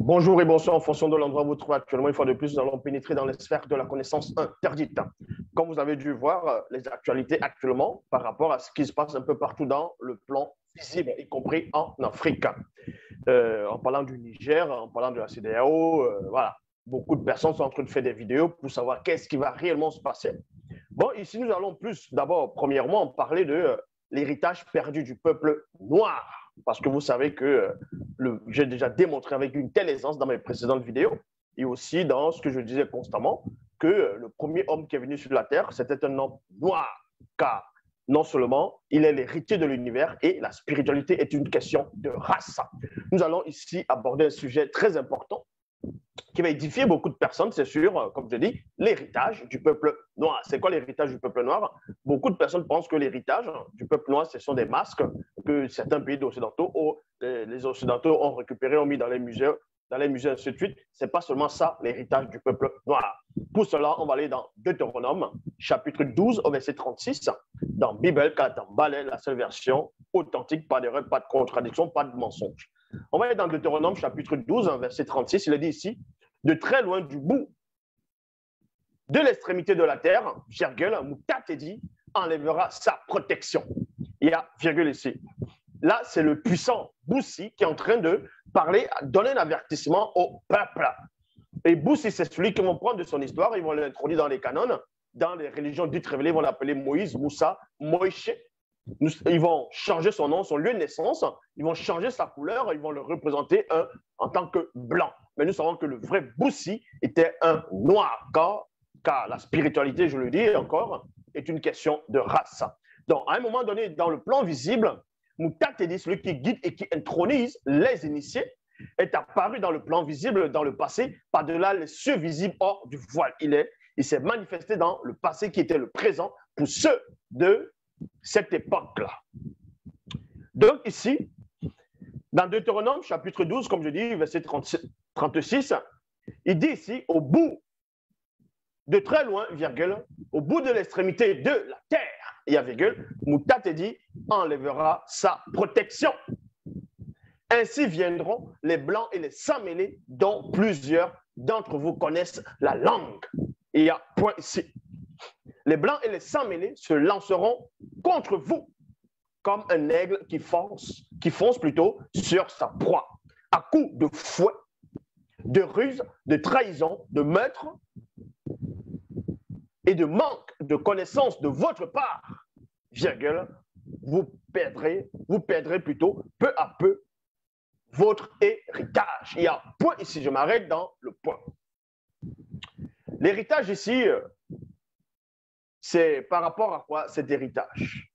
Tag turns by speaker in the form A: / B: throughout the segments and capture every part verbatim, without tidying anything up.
A: Bonjour et bonsoir en fonction de l'endroit où vous vous trouvez actuellement. Une fois de plus, nous allons pénétrer dans les sphères de la connaissance interdite. Comme vous avez dû voir les actualités actuellement par rapport à ce qui se passe un peu partout dans le plan visible, y compris en Afrique. Euh, en parlant du Niger, en parlant de la C D A O, euh, voilà. Beaucoup de personnes sont en train de faire des vidéos pour savoir qu'est-ce qui va réellement se passer. Bon, ici, nous allons plus d'abord, premièrement, parler de euh, l'héritage perdu du peuple noir. Parce que vous savez que euh, j'ai déjà démontré avec une telle aisance dans mes précédentes vidéos et aussi dans ce que je disais constamment, que euh, le premier homme qui est venu sur la Terre, c'était un homme noir. Car non seulement il est l'héritier de l'univers et la spiritualité est une question de race. Nous allons ici aborder un sujet très important qui va édifier beaucoup de personnes, c'est sûr, comme je dis, l'héritage du peuple noir. C'est quoi l'héritage du peuple noir? Beaucoup de personnes pensent que l'héritage du peuple noir, ce sont des masques que certains pays occidentaux, les Occidentaux ont récupérés, ont mis dans les musées, dans les musées, ainsi de suite. Ce n'est pas seulement ça, l'héritage du peuple noir. Pour cela, on va aller dans Deutéronome, chapitre douze, au verset trente-six, dans Bible, dans Ballet, la seule version authentique, pas d'erreur, pas de contradiction, pas de mensonge. On va aller dans Deutéronome, chapitre douze, verset trente-six, il est dit ici, de très loin du bout de l'extrémité de la terre, virgule, Moutatedi enlèvera sa protection. Il y a virgule ici. Là, c'est le puissant Boussi qui est en train de parler, donner un avertissement au peuple. Et Boussi, c'est celui qui vont prendre de son histoire, ils vont l'introduire dans les canons, dans les religions dites révélées, ils vont l'appeler Moïse, Moussa, Moïse. Ils vont changer son nom, son lieu de naissance, ils vont changer sa couleur, ils vont le représenter un, en tant que blanc. Mais nous savons que le vrai Boussi était un noir, car, car la spiritualité, je le dis encore, est une question de race. Donc, à un moment donné, dans le plan visible, Moutatedi, celui qui guide et qui intronise les initiés, est apparu dans le plan visible dans le passé, par-delà les cieux visibles hors du voile. Il est, il s'est manifesté dans le passé qui était le présent pour ceux de cette époque-là. Donc ici, dans Deutéronome, chapitre douze, comme je dis, verset trente-six, il dit ici, au bout de très loin, virgule, au bout de l'extrémité de la terre, il y a virgule, Moutatedi enlèvera sa protection. Ainsi viendront les blancs et les sans-mêlés, dont plusieurs d'entre vous connaissent la langue. Il y a point ici. Les blancs et les sans-mêlés se lanceront contre vous comme un aigle qui fonce, qui fonce plutôt sur sa proie, à coups de fouet, de ruse, de trahison, de meurtre et de manque de connaissance de votre part, virgule, vous perdrez, vous perdrez plutôt peu à peu votre héritage. Il y a point ici, je m'arrête dans le point. L'héritage ici, c'est par rapport à quoi cet héritage?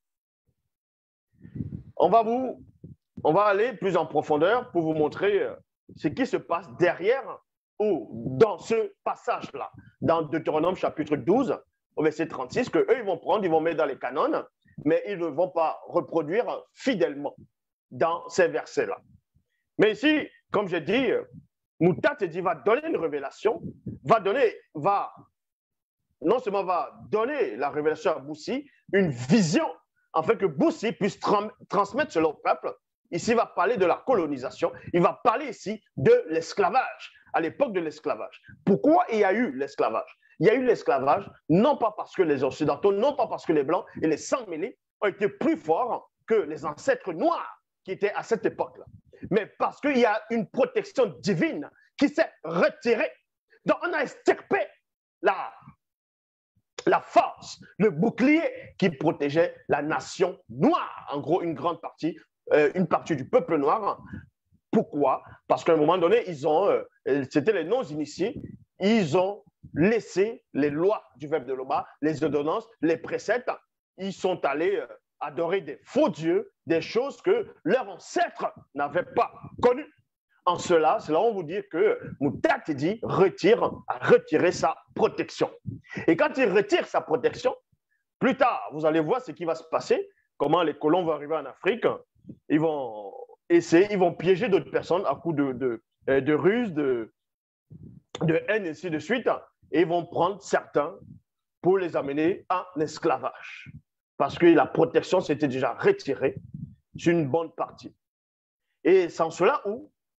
A: On va vous, on va aller plus en profondeur pour vous montrer ce qui se passe derrière ou dans ce passage-là, dans Deutéronome chapitre douze, au verset trente-six, que eux ils vont prendre, ils vont mettre dans les canons, mais ils ne vont pas reproduire fidèlement dans ces versets-là. Mais ici, comme j'ai dit, Moutatedi va donner une révélation, va donner, va non seulement va donner la révélation à Boussi, une vision, afin que Boussi puisse tra transmettre cela au peuple. Ici, il va parler de la colonisation, il va parler ici de l'esclavage, à l'époque de l'esclavage. Pourquoi il y a eu l'esclavage? Il y a eu l'esclavage, non pas parce que les Occidentaux, non pas parce que les Blancs et les sans-mêlés ont été plus forts que les ancêtres noirs qui étaient à cette époque-là, mais parce qu'il y a une protection divine qui s'est retirée. Donc, on a extirpé la la force, le bouclier qui protégeait la nation noire, en gros une grande partie, euh, une partie du peuple noir. Pourquoi? Parce qu'à un moment donné, ils ont, euh, c'était les non-initiés, ils ont laissé les lois du verbe de l'Oba, les ordonnances, les préceptes, ils sont allés euh, adorer des faux dieux, des choses que leurs ancêtres n'avaient pas connues. En cela, cela on vous dire que Moutatedi retire, a retiré sa protection. Et quand il retire sa protection, plus tard, vous allez voir ce qui va se passer, comment les colons vont arriver en Afrique, ils vont essayer, ils vont piéger d'autres personnes à coups de, de, de ruse, de, de haine, et ainsi de suite, et ils vont prendre certains pour les amener en esclavage. Parce que la protection s'était déjà retirée sur une bonne partie. Et c'est en cela où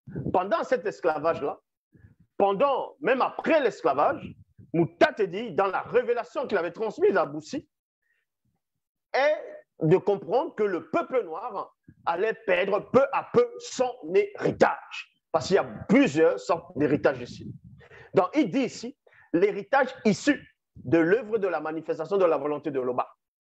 A: pendant cet esclavage-là, pendant, même après l'esclavage, Moutatedi, dans la révélation qu'il avait transmise à Boussi, est de comprendre que le peuple noir allait perdre peu à peu son héritage. Parce qu'il y a plusieurs sortes d'héritages ici. Donc, il dit ici, l'héritage issu de l'œuvre de la manifestation de la volonté de l'Oba,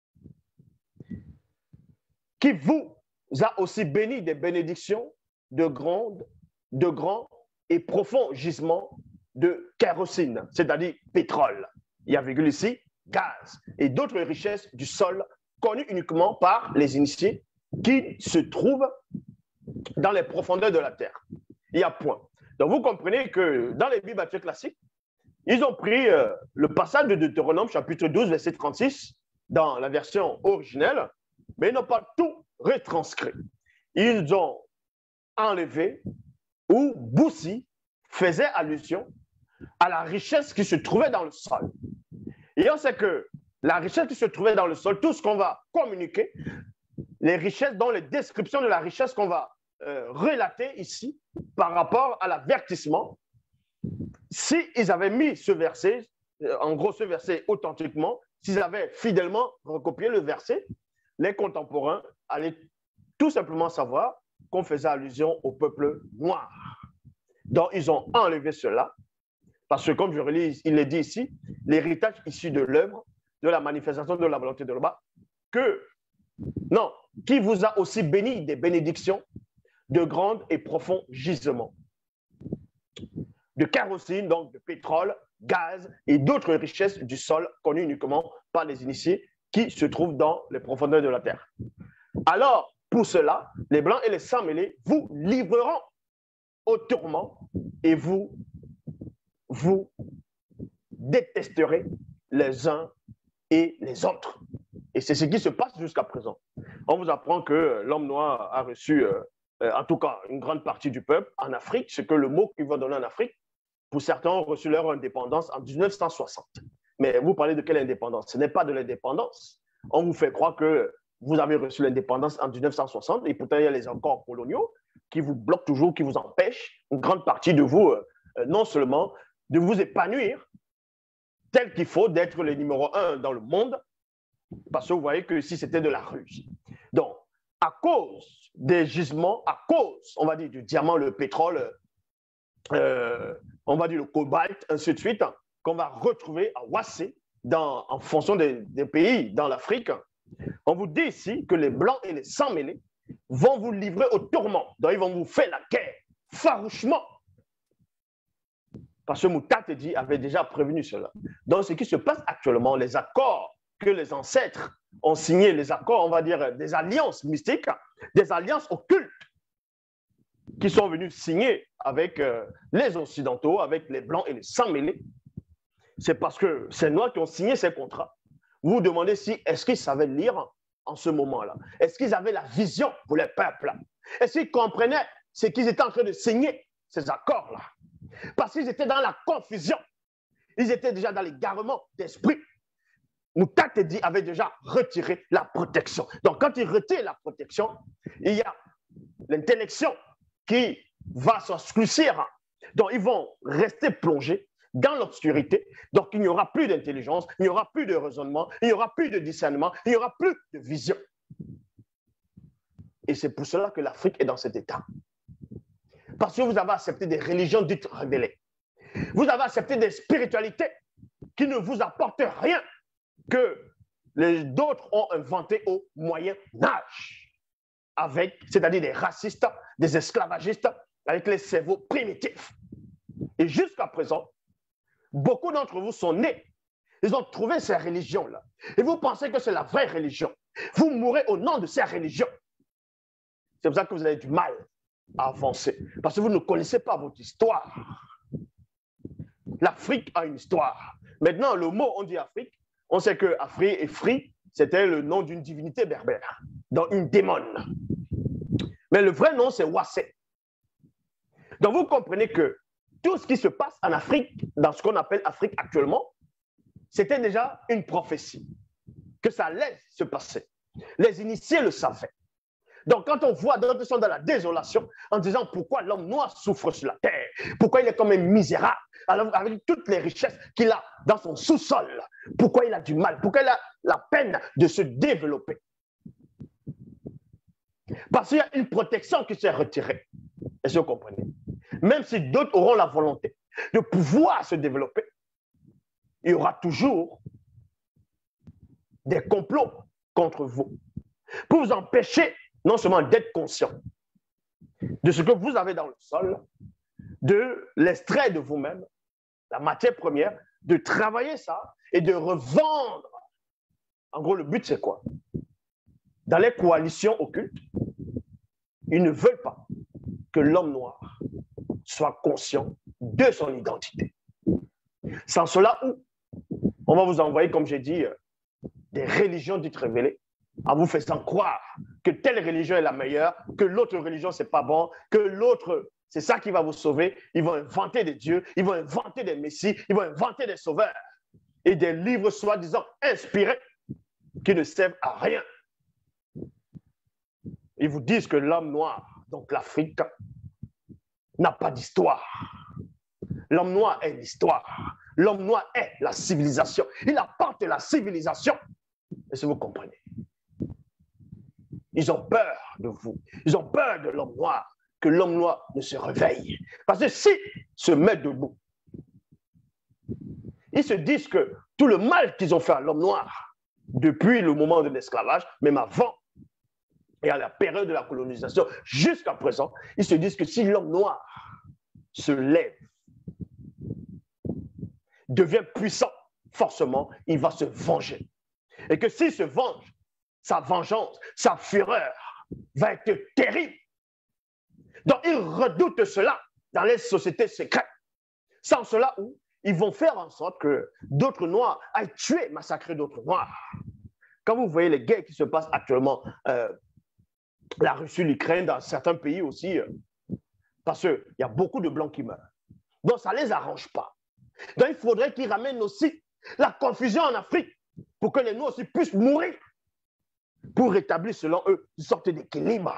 A: qui vous a aussi béni des bénédictions de grandes, de grands et profonds gisements de kérosine, c'est-à-dire pétrole. Il y a virgule ici, gaz et d'autres richesses du sol connues uniquement par les initiés qui se trouvent dans les profondeurs de la terre. Il y a point. Donc vous comprenez que dans les Bibles classiques, ils ont pris euh, le passage de Deutéronome chapitre douze, verset trente-six, dans la version originelle, mais ils n'ont pas tout retranscrit. Ils ont enlevé où Boussi faisait allusion à la richesse qui se trouvait dans le sol. Et on sait que la richesse qui se trouvait dans le sol, tout ce qu'on va communiquer, les richesses, dont les descriptions de la richesse qu'on va euh, relater ici par rapport à l'avertissement, s'ils avaient mis ce verset, euh, en gros ce verset authentiquement, s'ils avaient fidèlement recopié le verset, les contemporains allaient tout simplement savoir qu'on faisait allusion au peuple noir. Donc, ils ont enlevé cela, parce que comme je relis, il est dit ici, l'héritage issu de l'œuvre, de la manifestation de la volonté de l'Oba, que, non, qui vous a aussi béni des bénédictions de grands et profonds gisements, de kérosine, donc de pétrole, gaz et d'autres richesses du sol connues uniquement par les initiés qui se trouvent dans les profondeurs de la terre. Alors, pour cela, les blancs et les sans mêlés vous livreront au tourment et vous vous détesterez les uns et les autres. Et c'est ce qui se passe jusqu'à présent. On vous apprend que l'homme noir a reçu, euh, euh, en tout cas, une grande partie du peuple en Afrique, ce que le mot qu'il va donner en Afrique, pour certains ont reçu leur indépendance en mille neuf cent soixante. Mais vous parlez de quelle indépendance? Ce n'est pas de l'indépendance. On vous fait croire que vous avez reçu l'indépendance en mille neuf cent soixante et pourtant il y a les accords coloniaux qui vous bloquent toujours, qui vous empêchent, une grande partie de vous, euh, non seulement de vous épanouir tel qu'il faut, d'être le numéro un dans le monde, parce que vous voyez que ici c'était de la ruse. Donc, à cause des gisements, à cause, on va dire, du diamant, le pétrole, euh, on va dire le cobalt, ainsi de suite, qu'on va retrouver à Ouassé, dans, en fonction des, des pays dans l'Afrique, on vous dit ici que les blancs et les sans mêlés vont vous livrer au tourment. Donc, ils vont vous faire la guerre farouchement. Parce que Moutatedi avait déjà prévenu cela. Donc, ce qui se passe actuellement, les accords que les ancêtres ont signés, les accords, on va dire, des alliances mystiques, des alliances occultes, qui sont venus signer avec euh, les Occidentaux, avec les Blancs et les sans-mêlés, c'est parce que ces Noirs qui ont signé ces contrats. Vous vous demandez si, est-ce qu'ils savaient lire en ce moment-là? Est-ce qu'ils avaient la vision pour les peuples? Est-ce qu'ils comprenaient ce qu'ils étaient en train de signer, ces accords-là? Parce qu'ils étaient dans la confusion. Ils étaient déjà dans l'égarement d'esprit. Moutatedi avait déjà retiré la protection. Donc, quand il retire la protection, il y a l'intellection qui va s'obscurcir. Donc, ils vont rester plongés dans l'obscurité. Donc, il n'y aura plus d'intelligence, il n'y aura plus de raisonnement, il n'y aura plus de discernement, il n'y aura plus de vision. Et c'est pour cela que l'Afrique est dans cet état. Parce que vous avez accepté des religions dites révélées. Vous avez accepté des spiritualités qui ne vous apportent rien, que les d'autres ont inventé au Moyen Âge, avec, c'est-à-dire des racistes, des esclavagistes, avec les cerveaux primitifs. Et jusqu'à présent, beaucoup d'entre vous sont nés, ils ont trouvé ces religions-là. Et vous pensez que c'est la vraie religion. Vous mourrez au nom de ces religions. C'est pour ça que vous avez du mal à avancer, parce que vous ne connaissez pas votre histoire. L'Afrique a une histoire. Maintenant, le mot, on dit Afrique, on sait que Afri et Fri, c'était le nom d'une divinité berbère, donc une démone. Mais le vrai nom, c'est Ouassé. Donc vous comprenez que tout ce qui se passe en Afrique, dans ce qu'on appelle Afrique actuellement, c'était déjà une prophétie, que ça allait se passer. Les initiés le savaient. Donc, quand on voit d'autres sont dans la désolation, en disant pourquoi l'homme noir souffre sur la terre, pourquoi il est comme un misérable, alors avec toutes les richesses qu'il a dans son sous-sol, pourquoi il a du mal, pourquoi il a la peine de se développer. Parce qu'il y a une protection qui s'est retirée. Est-ce que vous comprenez? Même si d'autres auront la volonté de pouvoir se développer, il y aura toujours des complots contre vous pour vous empêcher non seulement d'être conscient de ce que vous avez dans le sol, de l'extrait de vous-même, la matière première, de travailler ça et de revendre. En gros, le but, c'est quoi? Dans les coalitions occultes, ils ne veulent pas que l'homme noir soit conscient de son identité. Sans cela, où on va vous envoyer, comme j'ai dit, des religions dites révélées, en vous faisant croire que telle religion est la meilleure, que l'autre religion, c'est pas bon, que l'autre, c'est ça qui va vous sauver. Ils vont inventer des dieux, ils vont inventer des messies, ils vont inventer des sauveurs et des livres soi-disant inspirés qui ne servent à rien. Ils vous disent que l'homme noir, donc l'Afrique, n'a pas d'histoire. L'homme noir est l'histoire. L'homme noir est la civilisation. Il apporte la civilisation. Est-ce que vous comprenez? Ils ont peur de vous. Ils ont peur de l'homme noir, que l'homme noir ne se réveille. Parce que s'il se met debout, ils se disent que tout le mal qu'ils ont fait à l'homme noir, depuis le moment de l'esclavage, même avant, et à la période de la colonisation, jusqu'à présent, ils se disent que si l'homme noir se lève, devient puissant, forcément, il va se venger. Et que s'il se venge, sa vengeance, sa fureur va être terrible. Donc, ils redoutent cela dans les sociétés secrètes. Sans cela, où ils vont faire en sorte que d'autres Noirs aillent tuer, massacrer d'autres Noirs. Quand vous voyez les guerres qui se passent actuellement, euh, la Russie, l'Ukraine, dans certains pays aussi, euh, parce qu'il y a beaucoup de Blancs qui meurent. Donc, ça ne les arrange pas. Donc, il faudrait qu'ils ramènent aussi la confusion en Afrique pour que les Noirs aussi puissent mourir, pour rétablir, selon eux, une sorte d'équilibre.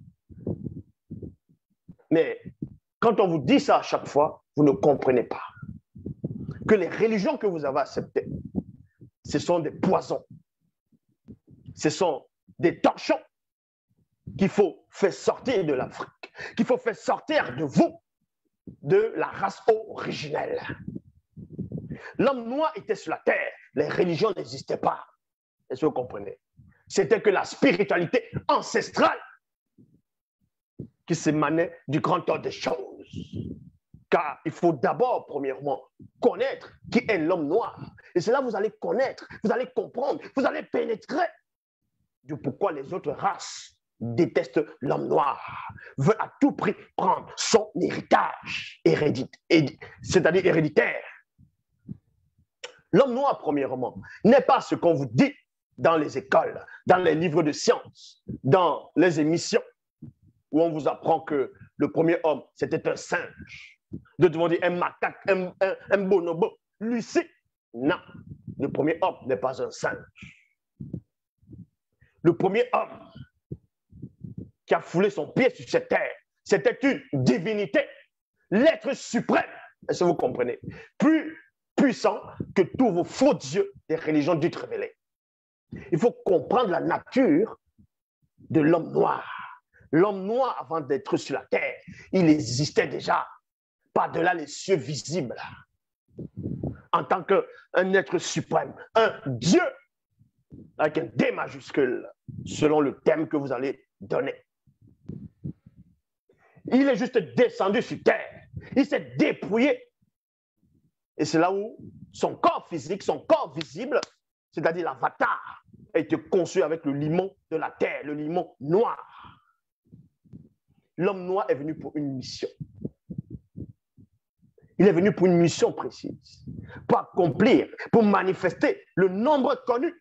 A: Mais quand on vous dit ça à chaque fois, vous ne comprenez pas que les religions que vous avez acceptées, ce sont des poisons. Ce sont des torchons qu'il faut faire sortir de l'Afrique, qu'il faut faire sortir de vous, de la race originelle. L'homme noir était sur la terre, les religions n'existaient pas. Est-ce que vous comprenez? C'était que la spiritualité ancestrale qui s'émanait du grand ordre des choses. Car il faut d'abord, premièrement, connaître qui est l'homme noir. Et c'est là que vous allez connaître, vous allez comprendre, vous allez pénétrer de pourquoi les autres races détestent l'homme noir, veulent à tout prix prendre son héritage, c'est-à-dire héréditaire. L'homme noir, premièrement, n'est pas ce qu'on vous dit dans les écoles, dans les livres de sciences, dans les émissions, où on vous apprend que le premier homme, c'était un singe. D'autres vont dire un macaque, un, un, un bonobo. Lucie, non, le premier homme n'est pas un singe. Le premier homme qui a foulé son pied sur cette terre, c'était une divinité, l'être suprême. Est-ce que vous comprenez? Plus puissant que tous vos faux dieux des religions dites révélées. Il faut comprendre la nature de l'homme noir. L'homme noir, avant d'être sur la terre, il existait déjà par-delà les cieux visibles, en tant qu'un être suprême, un Dieu, avec un D majuscule, selon le thème que vous allez donner. Il est juste descendu sur terre, il s'est dépouillé. Et c'est là où son corps physique, son corps visible, c'est-à-dire l'avatar, a été conçu avec le limon de la terre, le limon noir. L'homme noir est venu pour une mission. Il est venu pour une mission précise, pour accomplir, pour manifester le nombre connu.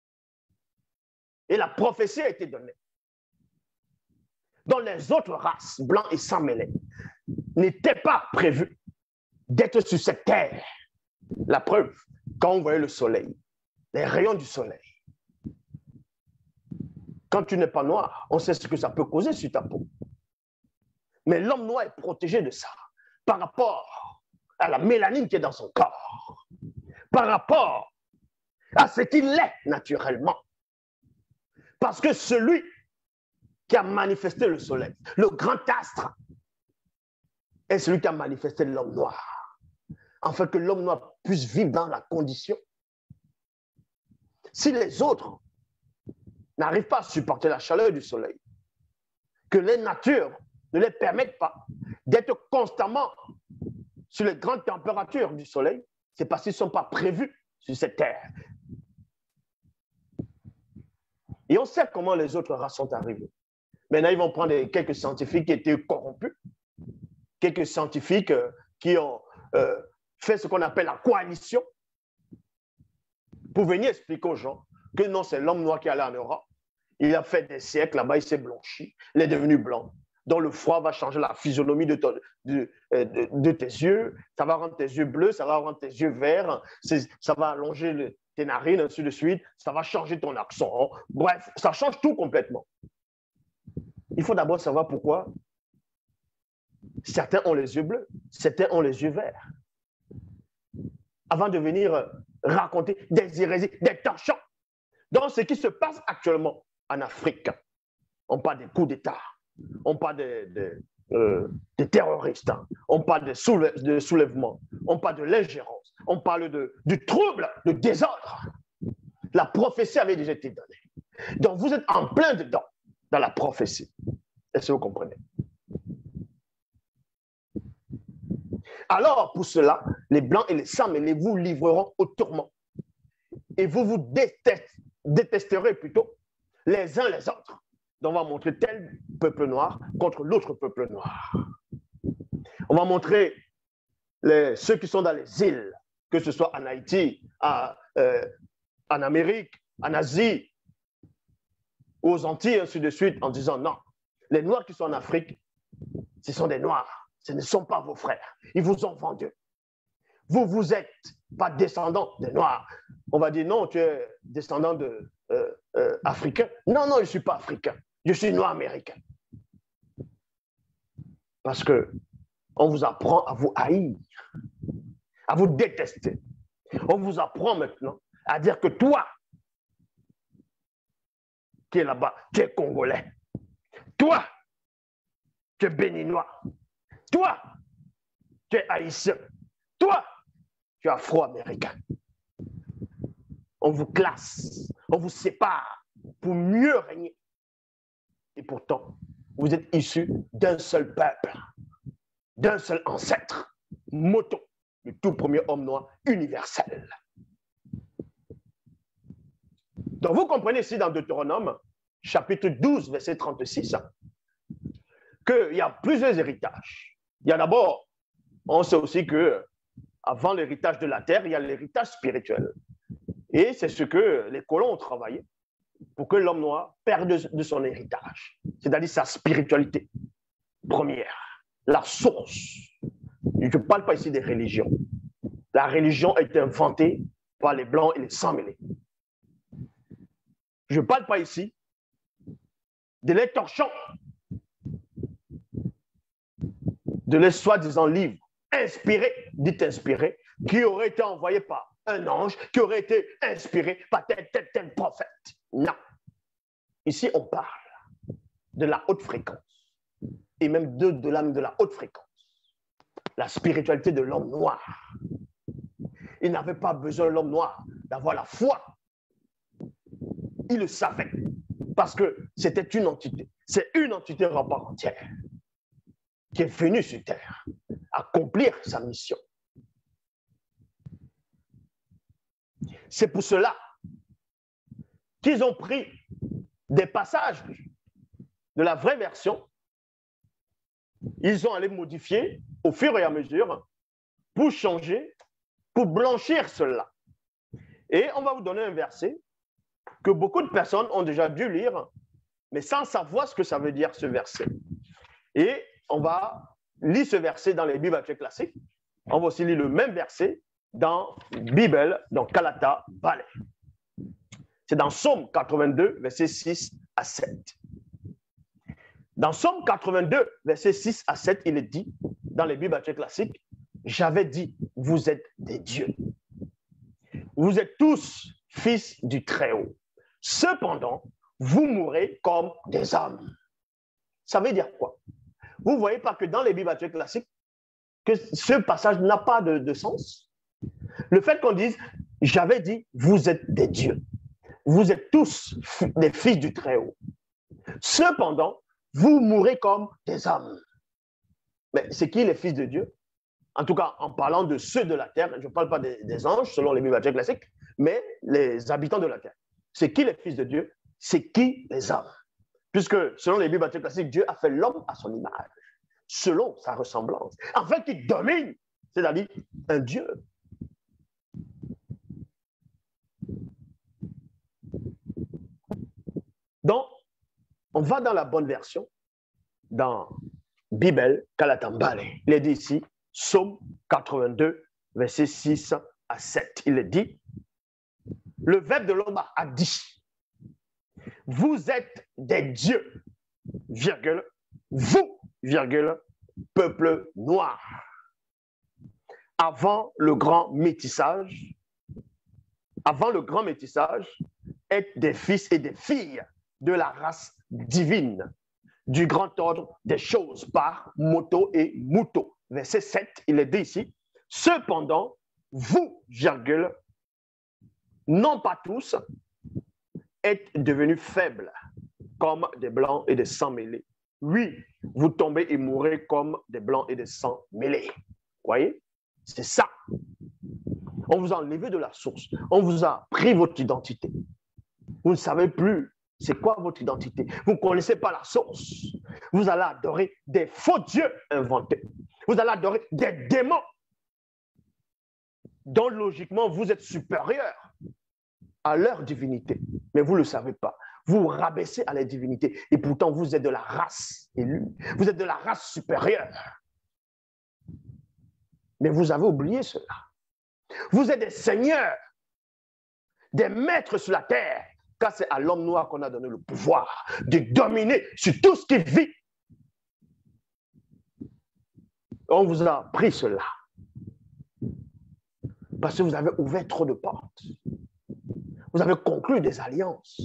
A: Et la prophétie a été donnée. Dans les autres races, blancs et sans mêlés, n'était pas prévu d'être sur cette terre. La preuve, quand on voyait le soleil, les rayons du soleil, Quand tu n'es pas noir, on sait ce que ça peut causer sur ta peau. Mais l'homme noir est protégé de ça par rapport à la mélanine qui est dans son corps, par rapport à ce qu'il est naturellement. Parce que celui qui a manifesté le soleil, le grand astre, est celui qui a manifesté l'homme noir, afin que l'homme noir puisse vivre dans la condition. Si les autres n'arrivent pas à supporter la chaleur du soleil, que les natures ne les permettent pas d'être constamment sur les grandes températures du soleil, c'est parce qu'ils ne sont pas prévus sur cette terre. Et on sait comment les autres races sont arrivées. Maintenant, ils vont prendre quelques scientifiques qui étaient corrompus, quelques scientifiques euh, qui ont euh, fait ce qu'on appelle la coalition, pour venir expliquer aux gens que non, c'est l'homme noir qui est allé en Europe. Il a fait des siècles là-bas, il s'est blanchi, il est devenu blanc. Donc le froid va changer la physionomie de, ton, de, de, de tes yeux, ça va rendre tes yeux bleus, ça va rendre tes yeux verts, ça va allonger le, tes narines, ainsi de suite, ça va changer ton accent. Bref, ça change tout complètement. Il faut d'abord savoir pourquoi certains ont les yeux bleus, certains ont les yeux verts. Avant de venir raconter des hérésies, des torchons. Donc, ce qui se passe actuellement en Afrique, on parle des coups d'État, on parle des de, euh, de terroristes, on parle de, soulève, de soulèvement, on parle de l'ingérence, on parle de, du trouble, du désordre. La prophétie avait déjà été donnée. Donc, vous êtes en plein dedans, dans la prophétie. Est-ce que vous comprenez? Alors, pour cela, les blancs et les sans mêlés vous livreront au tourment. Et vous vous détest, détesterez plutôt les uns les autres. Donc, on va montrer tel peuple noir contre l'autre peuple noir. On va montrer les, ceux qui sont dans les îles, que ce soit en Haïti, à, euh, en Amérique, en Asie, aux Antilles, ainsi de suite, en disant non. Les Noirs qui sont en Afrique, ce sont des Noirs. Ce ne sont pas vos frères. Ils vous ont vendu. Vous, vous êtes pas descendant des Noirs. On va dire non, tu es descendant de euh, euh, africain. Non, non, je ne suis pas africain. Je suis noir américain. Parce que on vous apprend à vous haïr, à vous détester. On vous apprend maintenant à dire que toi, qui es là-bas, tu es congolais. Toi, tu es béninois. Toi, tu es haïtien. Toi, tu es afro-américain. On vous classe, on vous sépare pour mieux régner. Et pourtant, vous êtes issus d'un seul peuple, d'un seul ancêtre, Moto, le tout premier homme noir universel. Donc vous comprenez ici dans Deutéronome, chapitre douze, verset trente-six, qu'il y a plusieurs héritages. Il y a d'abord, on sait aussi que avant l'héritage de la terre, il y a l'héritage spirituel. Et c'est ce que les colons ont travaillé pour que l'homme noir perde de son héritage, c'est-à-dire sa spiritualité première, la source. Je ne parle pas ici des religions. La religion a été inventée par les blancs et les sans-mêlés. Je ne parle pas ici de les torchons, de les soi-disant livres inspirés, dit inspirés, qui auraient été envoyés par un ange, qui aurait été inspiré par tel, tel, tel prophète. Non. Ici, on parle de la haute fréquence, et même de, de l'âme de la haute fréquence. La spiritualité de l'homme noir. Il n'avait pas besoin, l'homme noir, d'avoir la foi. Il le savait, parce que c'était une entité. C'est une entité en part entière qui est venue sur Terre accomplir sa mission. C'est pour cela qu'ils ont pris des passages de la vraie version, ils ont allé modifier au fur et à mesure pour changer, pour blanchir cela. Et on va vous donner un verset que beaucoup de personnes ont déjà dû lire, mais sans savoir ce que ça veut dire, ce verset. Et on va lire ce verset dans les Bibles actuelles classiques. On va aussi lire le même verset dans la Bible, dans Kalata Ballet. C'est dans Psaume quatre-vingt-deux, versets six à sept. Dans Somme quatre-vingt-deux, versets six à sept, il est dit, dans les Bibles classiques, « J'avais dit, vous êtes des dieux. Vous êtes tous fils du Très-Haut. Cependant, vous mourrez comme des hommes. » Ça veut dire quoi? Vous ne voyez pas que dans les Bibles classiques, que ce passage n'a pas de, de sens? Le fait qu'on dise, j'avais dit, vous êtes des dieux. Vous êtes tous des fils du Très-Haut. Cependant, vous mourrez comme des hommes. Mais c'est qui les fils de Dieu? En tout cas, en parlant de ceux de la terre, je ne parle pas des, des anges, selon les Bibles classiques, mais les habitants de la terre. C'est qui les fils de Dieu? C'est qui les hommes? Puisque, selon les Bibles classiques, Dieu a fait l'homme à son image, selon sa ressemblance, afin qu'il domine, c'est-à-dire un Dieu. Donc, on va dans la bonne version, dans Bible Kalatambale. Il est dit ici, Psaume quatre-vingt-deux, versets six à sept. Il est dit, le Verbe de l'homme a dit, vous êtes des dieux, virgule, vous, virgule, peuple noir. Avant le grand métissage, avant le grand métissage, êtes des fils et des filles de la race divine, du grand ordre des choses par moto et muto. Verset sept, il est dit ici, cependant, vous, virgule, non pas tous, êtes devenus faibles, comme des blancs et des sangs mêlés. Oui, vous tombez et mourrez comme des blancs et des sangs mêlés. Vous voyez? C'est ça. On vous a enlevé de la source. On vous a pris votre identité. Vous ne savez plus c'est quoi votre identité. Vous ne connaissez pas la source. Vous allez adorer des faux dieux inventés. Vous allez adorer des démons dont logiquement vous êtes supérieur à leur divinité. Mais vous ne le savez pas. Vous vous rabaissez à la divinité et pourtant vous êtes de la race élue. Vous êtes de la race supérieure. Mais vous avez oublié cela. Vous êtes des seigneurs, des maîtres sur la terre, car c'est à l'homme noir qu'on a donné le pouvoir de dominer sur tout ce qui vit. On vous a pris cela. Parce que vous avez ouvert trop de portes. Vous avez conclu des alliances.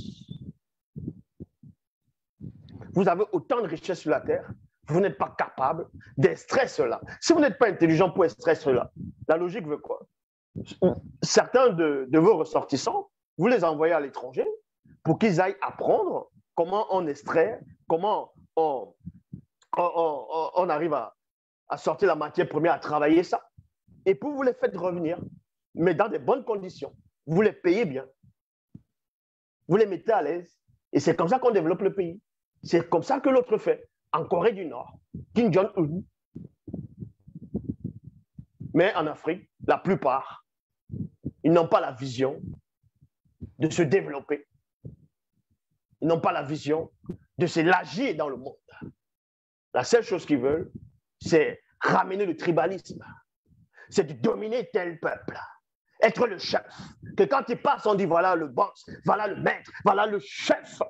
A: Vous avez autant de richesses sur la terre, vous n'êtes pas capable d'extraire cela. Si vous n'êtes pas intelligent pour extraire cela, la logique veut quoi? Certains de, de vos ressortissants, vous les envoyez à l'étranger pour qu'ils aillent apprendre comment on extrait, comment on, on, on, on arrive à, à sortir la matière première, à travailler ça. Et puis vous les faites revenir, mais dans de bonnes conditions. Vous les payez bien. Vous les mettez à l'aise. Et c'est comme ça qu'on développe le pays. C'est comme ça que l'autre fait. En Corée du Nord, Kim Jong-un. Mais en Afrique, la plupart, ils n'ont pas la vision de se développer. Ils n'ont pas la vision de se lagier dans le monde. La seule chose qu'ils veulent, c'est ramener le tribalisme. C'est de dominer tel peuple. Être le chef. Que quand il passe, on dit voilà le boss, voilà le maître, voilà le chef.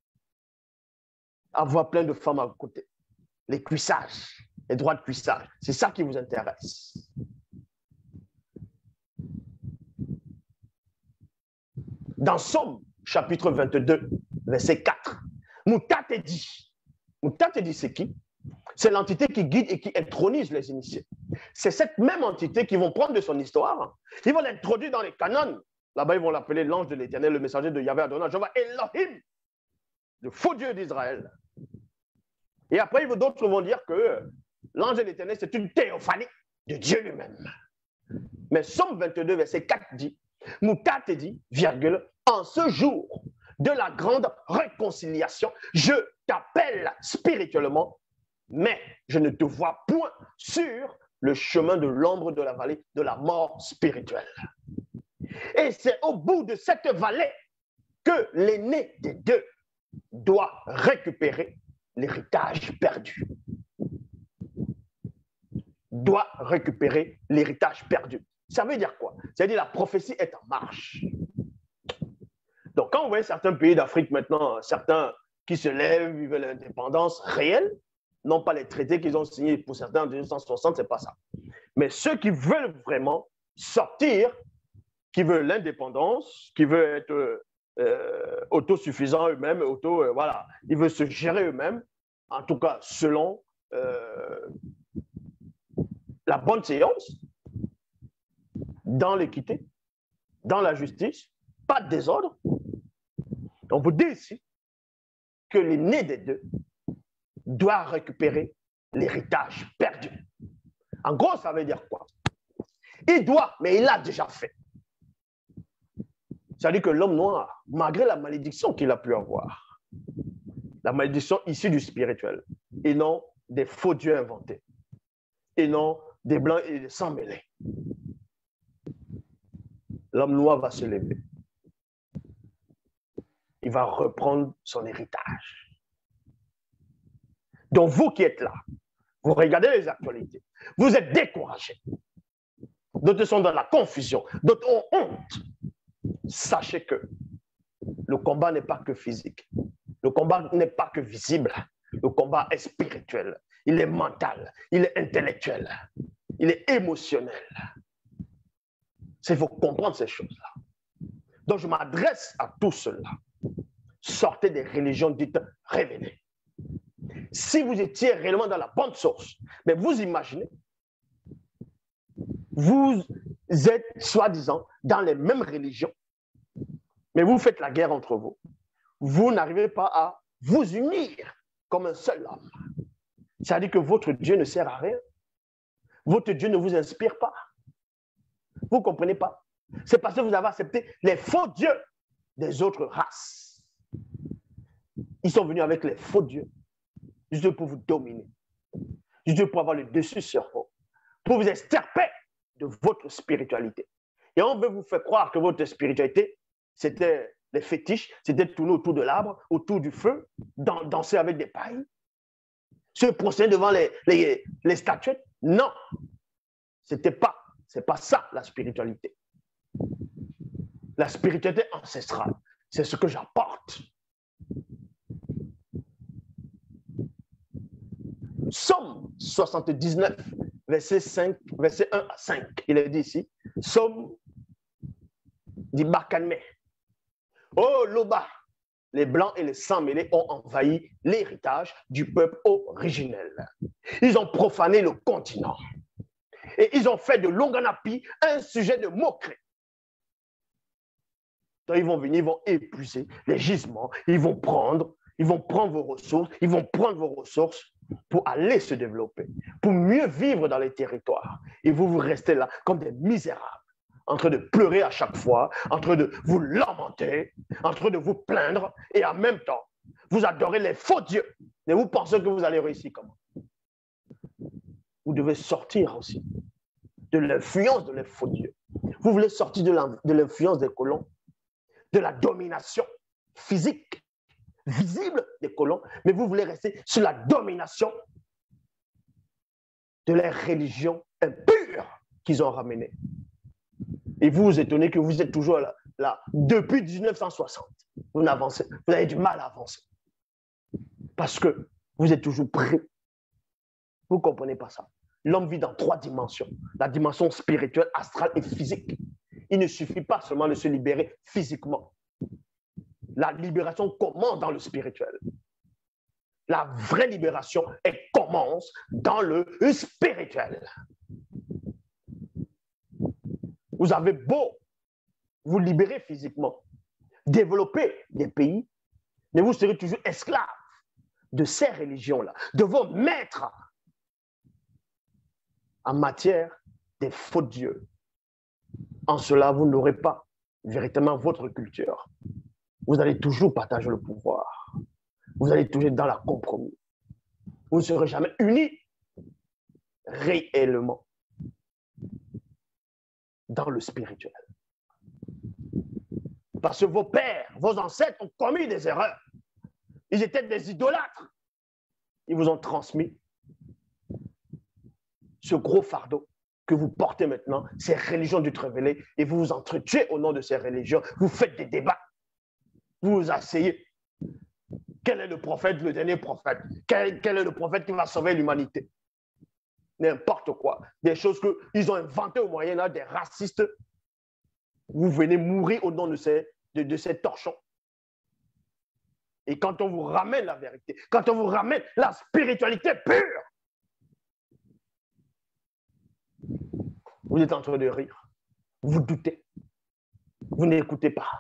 A: Avoir plein de femmes à côté. Les cuissages, les droits de cuissage. C'est ça qui vous intéresse. Dans Somme, chapitre vingt-deux, verset quatre, Moutat est dit. Moutat est dit, c'est qui? C'est l'entité qui guide et qui intronise les initiés. C'est cette même entité qui vont prendre de son histoire, ils vont l'introduire dans les canons. Là-bas, ils vont l'appeler l'ange de l'Éternel, le messager de Yahvé Adonai, Jéhovah Elohim, le faux Dieu d'Israël. Et après, d'autres vont dire que l'ange de l'Éternel, c'est une théophanie de Dieu lui-même. Mais Somme vingt-deux, verset quatre dit, Moutat est dit, virgule, en ce jour de la grande réconciliation, je t'appelle spirituellement, mais je ne te vois point sur le chemin de l'ombre de la vallée de la mort spirituelle. Et c'est au bout de cette vallée que l'aîné des deux doit récupérer l'héritage perdu. Doit récupérer l'héritage perdu. Ça veut dire quoi? Ça veut dire la prophétie est en marche. Donc, quand vous voyez certains pays d'Afrique maintenant, certains qui se lèvent, ils veulent l'indépendance réelle, non pas les traités qu'ils ont signés pour certains en mille neuf cent soixante, ce n'est pas ça. Mais ceux qui veulent vraiment sortir, qui veulent l'indépendance, qui veulent être euh, autosuffisants eux-mêmes, auto, euh, voilà, ils veulent se gérer eux-mêmes, en tout cas selon euh, la bonne séance, dans l'équité, dans la justice, pas de désordre. On vous dit ici que l'aîné des deux doit récupérer l'héritage perdu. En gros, ça veut dire quoi? Il doit, mais il l'a déjà fait. C'est-à-dire que l'homme noir, malgré la malédiction qu'il a pu avoir, la malédiction issue du spirituel, et non des faux dieux inventés, et non des blancs et des sangs mêlés, l'homme noir va se lever. Il va reprendre son héritage. Donc vous qui êtes là, vous regardez les actualités, vous êtes découragés. D'autres sont dans la confusion, d'autres ont honte. Sachez que le combat n'est pas que physique, le combat n'est pas que visible, le combat est spirituel, il est mental, il est intellectuel, il est émotionnel. Il faut comprendre ces choses-là. Donc je m'adresse à tous ceux-là. Sortez des religions dites révélées. Si vous étiez réellement dans la bonne source, mais vous imaginez, vous êtes soi-disant dans les mêmes religions, mais vous faites la guerre entre vous. Vous n'arrivez pas à vous unir comme un seul homme. C'est-à-dire que votre Dieu ne sert à rien. Votre Dieu ne vous inspire pas. Vous ne comprenez pas. C'est parce que vous avez accepté les faux dieux des autres races. Ils sont venus avec les faux dieux, juste pour vous dominer, juste pour avoir le dessus sur vous, pour vous extirper de votre spiritualité. Et on veut vous faire croire que votre spiritualité, c'était les fétiches, c'était tourner autour de l'arbre, autour du feu, dan danser avec des pailles, se prosterner devant les, les, les statuettes. Non, c'était pas, c'est pas ça la spiritualité. La spiritualité ancestrale, c'est ce que j'apporte. Psaume soixante-dix-neuf, verset cinq, verset un à cinq, il est dit ici, Psaume dit Bakanme. Oh Loba, les blancs et les sangs mêlés ont envahi l'héritage du peuple originel. Ils ont profané le continent. Et ils ont fait de l'Onganapi un sujet de moquerie. Donc ils vont venir, ils vont épuiser les gisements, ils vont prendre, ils vont prendre vos ressources, ils vont prendre vos ressources pour aller se développer, pour mieux vivre dans les territoires. Et vous, vous restez là comme des misérables, en train de pleurer à chaque fois, en train de vous lamenter, en train de vous plaindre, et en même temps, vous adorez les faux dieux. Et vous pensez que vous allez réussir comment? Vous devez sortir aussi de l'influence de les faux dieux. Vous voulez sortir de l'influence des colons, de la domination physique, visible des colons, mais vous voulez rester sur la domination de les religions impures qu'ils ont ramenées. Et vous vous étonnez que vous êtes toujours là, là depuis mille neuf cent soixante. Vous n'avancez, vous avez du mal à avancer. Parce que vous êtes toujours prêt. Vous ne comprenez pas ça. L'homme vit dans trois dimensions. La dimension spirituelle, astrale et physique. Il ne suffit pas seulement de se libérer physiquement. La libération commence dans le spirituel. La vraie libération, elle commence dans le spirituel. Vous avez beau vous libérer physiquement, développer des pays, mais vous serez toujours esclave de ces religions-là, de vos maîtres en matière des faux dieux. En cela, vous n'aurez pas véritablement votre culture. Vous allez toujours partager le pouvoir. Vous allez toujours être dans la compromis. Vous ne serez jamais unis réellement dans le spirituel. Parce que vos pères, vos ancêtres ont commis des erreurs. Ils étaient des idolâtres. Ils vous ont transmis ce gros fardeau que vous portez maintenant, ces religions du révélé, et vous vous entretuez au nom de ces religions. Vous faites des débats. Vous vous asseyez. Quel est le prophète, le dernier prophète? Quel, quel est le prophète qui va sauver l'humanité? N'importe quoi. Des choses qu'ils ont inventées au Moyen-Âge, des racistes. Vous venez mourir au nom de ces, de, de ces torchons. Et quand on vous ramène la vérité, quand on vous ramène la spiritualité pure, vous êtes en train de rire. Vous doutez. Vous n'écoutez pas.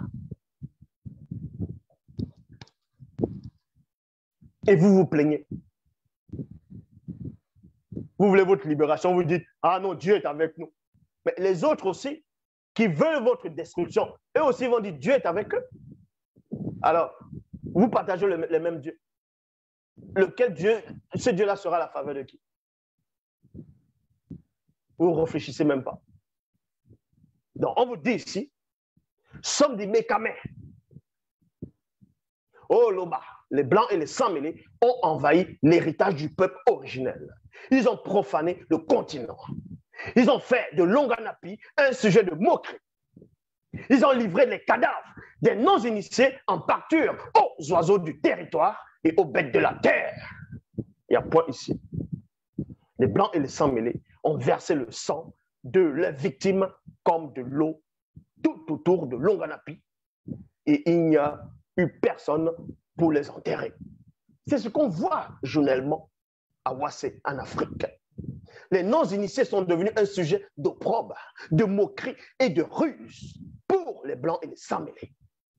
A: Et vous vous plaignez. Vous voulez votre libération, vous dites, ah non, Dieu est avec nous. Mais les autres aussi, qui veulent votre destruction, eux aussi vont dire, Dieu est avec eux. Alors, vous partagez le, le même Dieu. Lequel Dieu, ce Dieu-là sera à la faveur de qui? Vous ne réfléchissez même pas. Donc, on vous dit ici, sommes des mécamés. Oh, Loba, les blancs et les sans-mêlés ont envahi l'héritage du peuple originel. Ils ont profané le continent. Ils ont fait de Longanapi un sujet de moquerie. Ils ont livré les cadavres des non-initiés en pâture aux oiseaux du territoire et aux bêtes de la terre. Il y a point ici. Les blancs et les sans-mêlés ont versé le sang de leurs victimes comme de l'eau tout autour de Longanapi. Et il n'y a eu personne pour les enterrer. C'est ce qu'on voit journellement à Wassé, en Afrique. Les non-initiés sont devenus un sujet d'opprobre, de moquerie et de ruse pour les blancs et les sans-mêlés.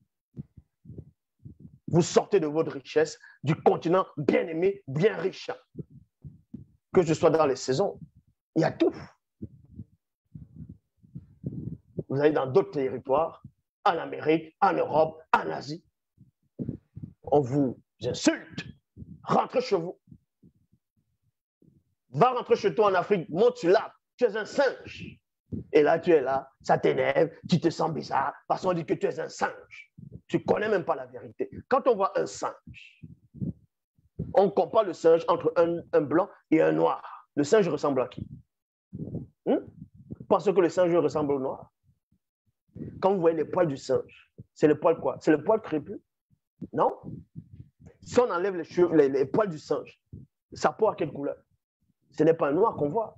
A: Vous sortez de votre richesse, du continent bien aimé, bien riche. Que ce soit dans les saisons, il y a tout. Vous allez dans d'autres territoires, en Amérique, en Europe, en Asie. On vous insulte. Rentrez chez vous. Va rentrer chez toi en Afrique, monte sur l'arbre, tu es un singe. Et là, tu es là, ça t'énerve, tu te sens bizarre, parce qu'on dit que tu es un singe. Tu ne connais même pas la vérité. Quand on voit un singe, on compare le singe entre un, un blanc et un noir. Le singe ressemble à qui? Hum? Parce que le singe ressemble au noir. Quand vous voyez les poils du singe, c'est le poil quoi? C'est le poil crépus? Non? Si on enlève les, cheveux, les, les poils du singe, sa peau a quelle couleur? Ce n'est pas un noir qu'on voit.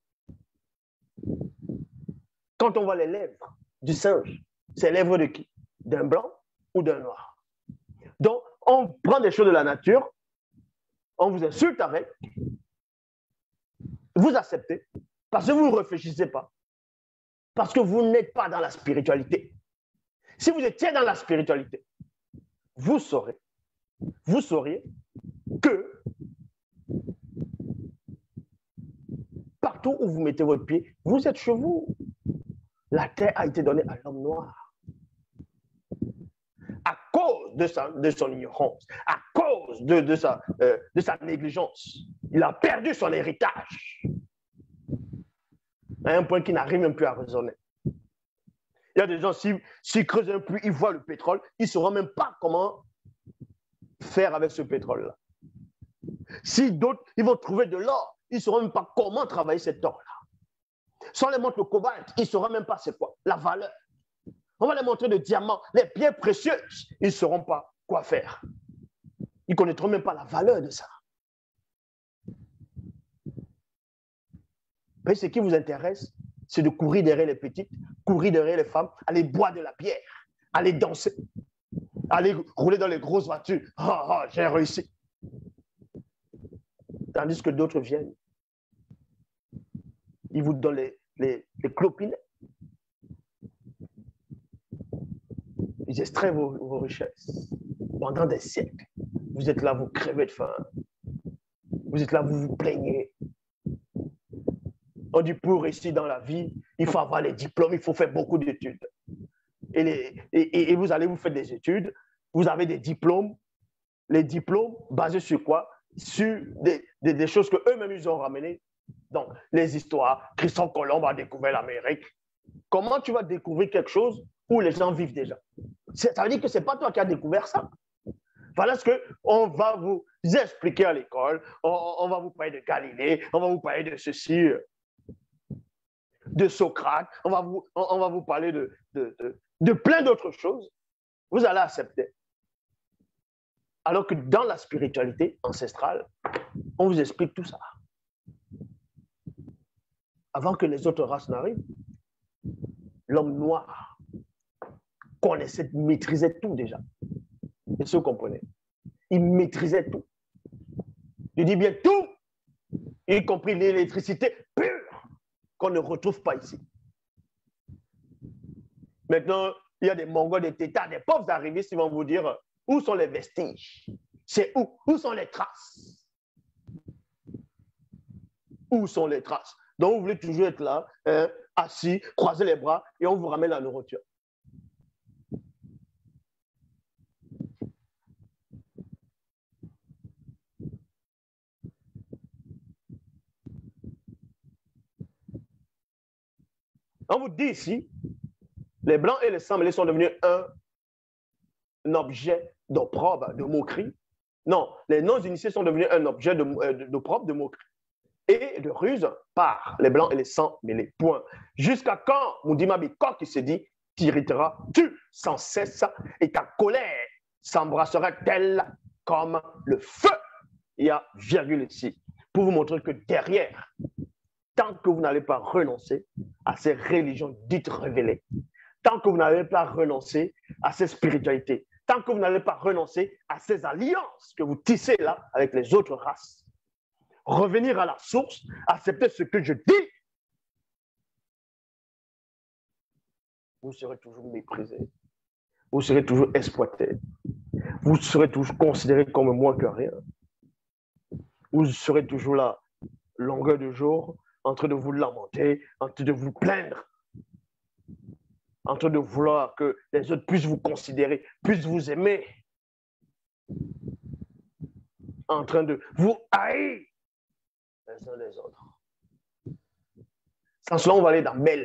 A: Quand on voit les lèvres du singe, c'est les lèvres de qui? D'un blanc ou d'un noir? Donc, on prend des choses de la nature, on vous insulte avec, vous acceptez, parce que vous ne réfléchissez pas, parce que vous n'êtes pas dans la spiritualité. Si vous étiez dans la spiritualité, vous saurez, vous sauriez que partout où vous mettez votre pied, vous êtes chez vous. La terre a été donnée à l'homme noir. À cause de, sa, de son ignorance, à cause de, de, sa, euh, de sa négligence, il a perdu son héritage. À un point qu'il n'arrive même plus à raisonner. Il y a des gens, s'ils si creusent un puits, ils voient le pétrole, ils ne sauront même pas comment faire avec ce pétrole-là. Si d'autres, ils vont trouver de l'or, ils ne sauront même pas comment travailler cet or-là. Si on les montre le cobalt, ils ne sauront même pas c'est quoi, la valeur. On va les montrer le diamant, les pierres précieuses, ils ne sauront pas quoi faire. Ils ne connaîtront même pas la valeur de ça. Mais ce qui vous intéresse, c'est de courir derrière les petites, courir derrière les femmes, aller boire de la bière, aller danser, aller rouler dans les grosses voitures. Ah, ah, j'ai réussi. Tandis que d'autres viennent. Ils vous donnent les, les, les clopines. Ils extraient vos, vos richesses. Pendant des siècles, vous êtes là, vous crevez de faim. Vous êtes là, vous vous plaignez. On dit pour réussir dans la vie, il faut avoir les diplômes, il faut faire beaucoup d'études. Et, les, et, et vous allez vous faire des études, vous avez des diplômes. Les diplômes basés sur quoi? Sur des, des, des choses qu'eux-mêmes ils ont ramenées. Donc, les histoires, Christophe Colomb a découvert l'Amérique. Comment tu vas découvrir quelque chose où les gens vivent déjà? Ça veut dire que ce n'est pas toi qui as découvert ça. Voilà ce qu'on va vous expliquer à l'école. On, on va vous parler de Galilée, on va vous parler de ceci, de Socrate, on va vous, on, on va vous parler de, de, de, de plein d'autres choses. Vous allez accepter. Alors que dans la spiritualité ancestrale, on vous explique tout ça. Avant que les autres races n'arrivent, l'homme noir connaissait, maîtrisait tout déjà. Et ce vous comprenez. Il maîtrisait tout. Je dis bien tout, y compris l'électricité pure qu'on ne retrouve pas ici. Maintenant, il y a des Mongols, des Tétards, des pauvres arrivistes qui vont vous dire où sont les vestiges? C'est où? Où sont les traces? Où sont les traces? Donc, vous voulez toujours être là, hein, assis, croiser les bras, et on vous ramène la nourriture. On vous dit ici, les blancs et les sans-mêlés sont devenus un, un objet d'opprobre, de moquerie. Non, les non-initiés sont devenus un objet d'opprobre, de, de, de moquerie et de ruse par les blancs et les sans-mêlés. Point. Jusqu'à quand, Moudima Bikok, qui se dit, t'irriteras-tu sans cesse et ta colère s'embrassera-t-elle comme le feu? Il y a virgule ici pour vous montrer que derrière, tant que vous n'allez pas renoncer à ces religions dites révélées, tant que vous n'allez pas renoncer à ces spiritualités, tant que vous n'allez pas renoncer à ces alliances que vous tissez là avec les autres races, revenir à la source, accepter ce que je dis, vous serez toujours méprisé, vous serez toujours exploité, vous serez toujours considéré comme moins que rien, vous serez toujours là, longueur de jour, en train de vous lamenter, en train de vous plaindre, en train de vouloir que les autres puissent vous considérer, puissent vous aimer, en train de vous haïr les uns les autres. Sans cela, on va aller dans Mêle.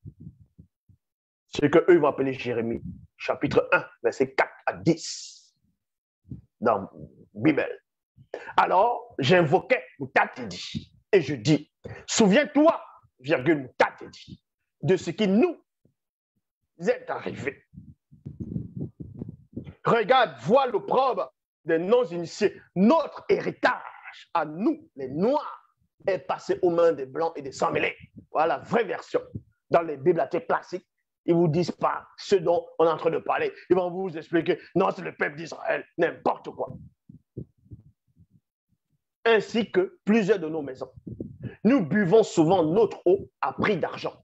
A: Ce qu'eux vont appeler Jérémie, chapitre un, versets quatre à dix, dans la Bible. Alors, j'invoquais Moutatedi et je dis, souviens-toi, virgule Moutatedi, de ce qui nous est arrivé. Regarde, vois l'opprobre des non-initiés. Notre héritage à nous, les Noirs, est passé aux mains des Blancs et des sans-mêlés. Voilà la vraie version. Dans les bibliothèques classiques, ils ne vous disent pas ce dont on est en train de parler. Ils vont vous expliquer, non, c'est le peuple d'Israël, n'importe quoi. Ainsi que plusieurs de nos maisons. Nous buvons souvent notre eau à prix d'argent.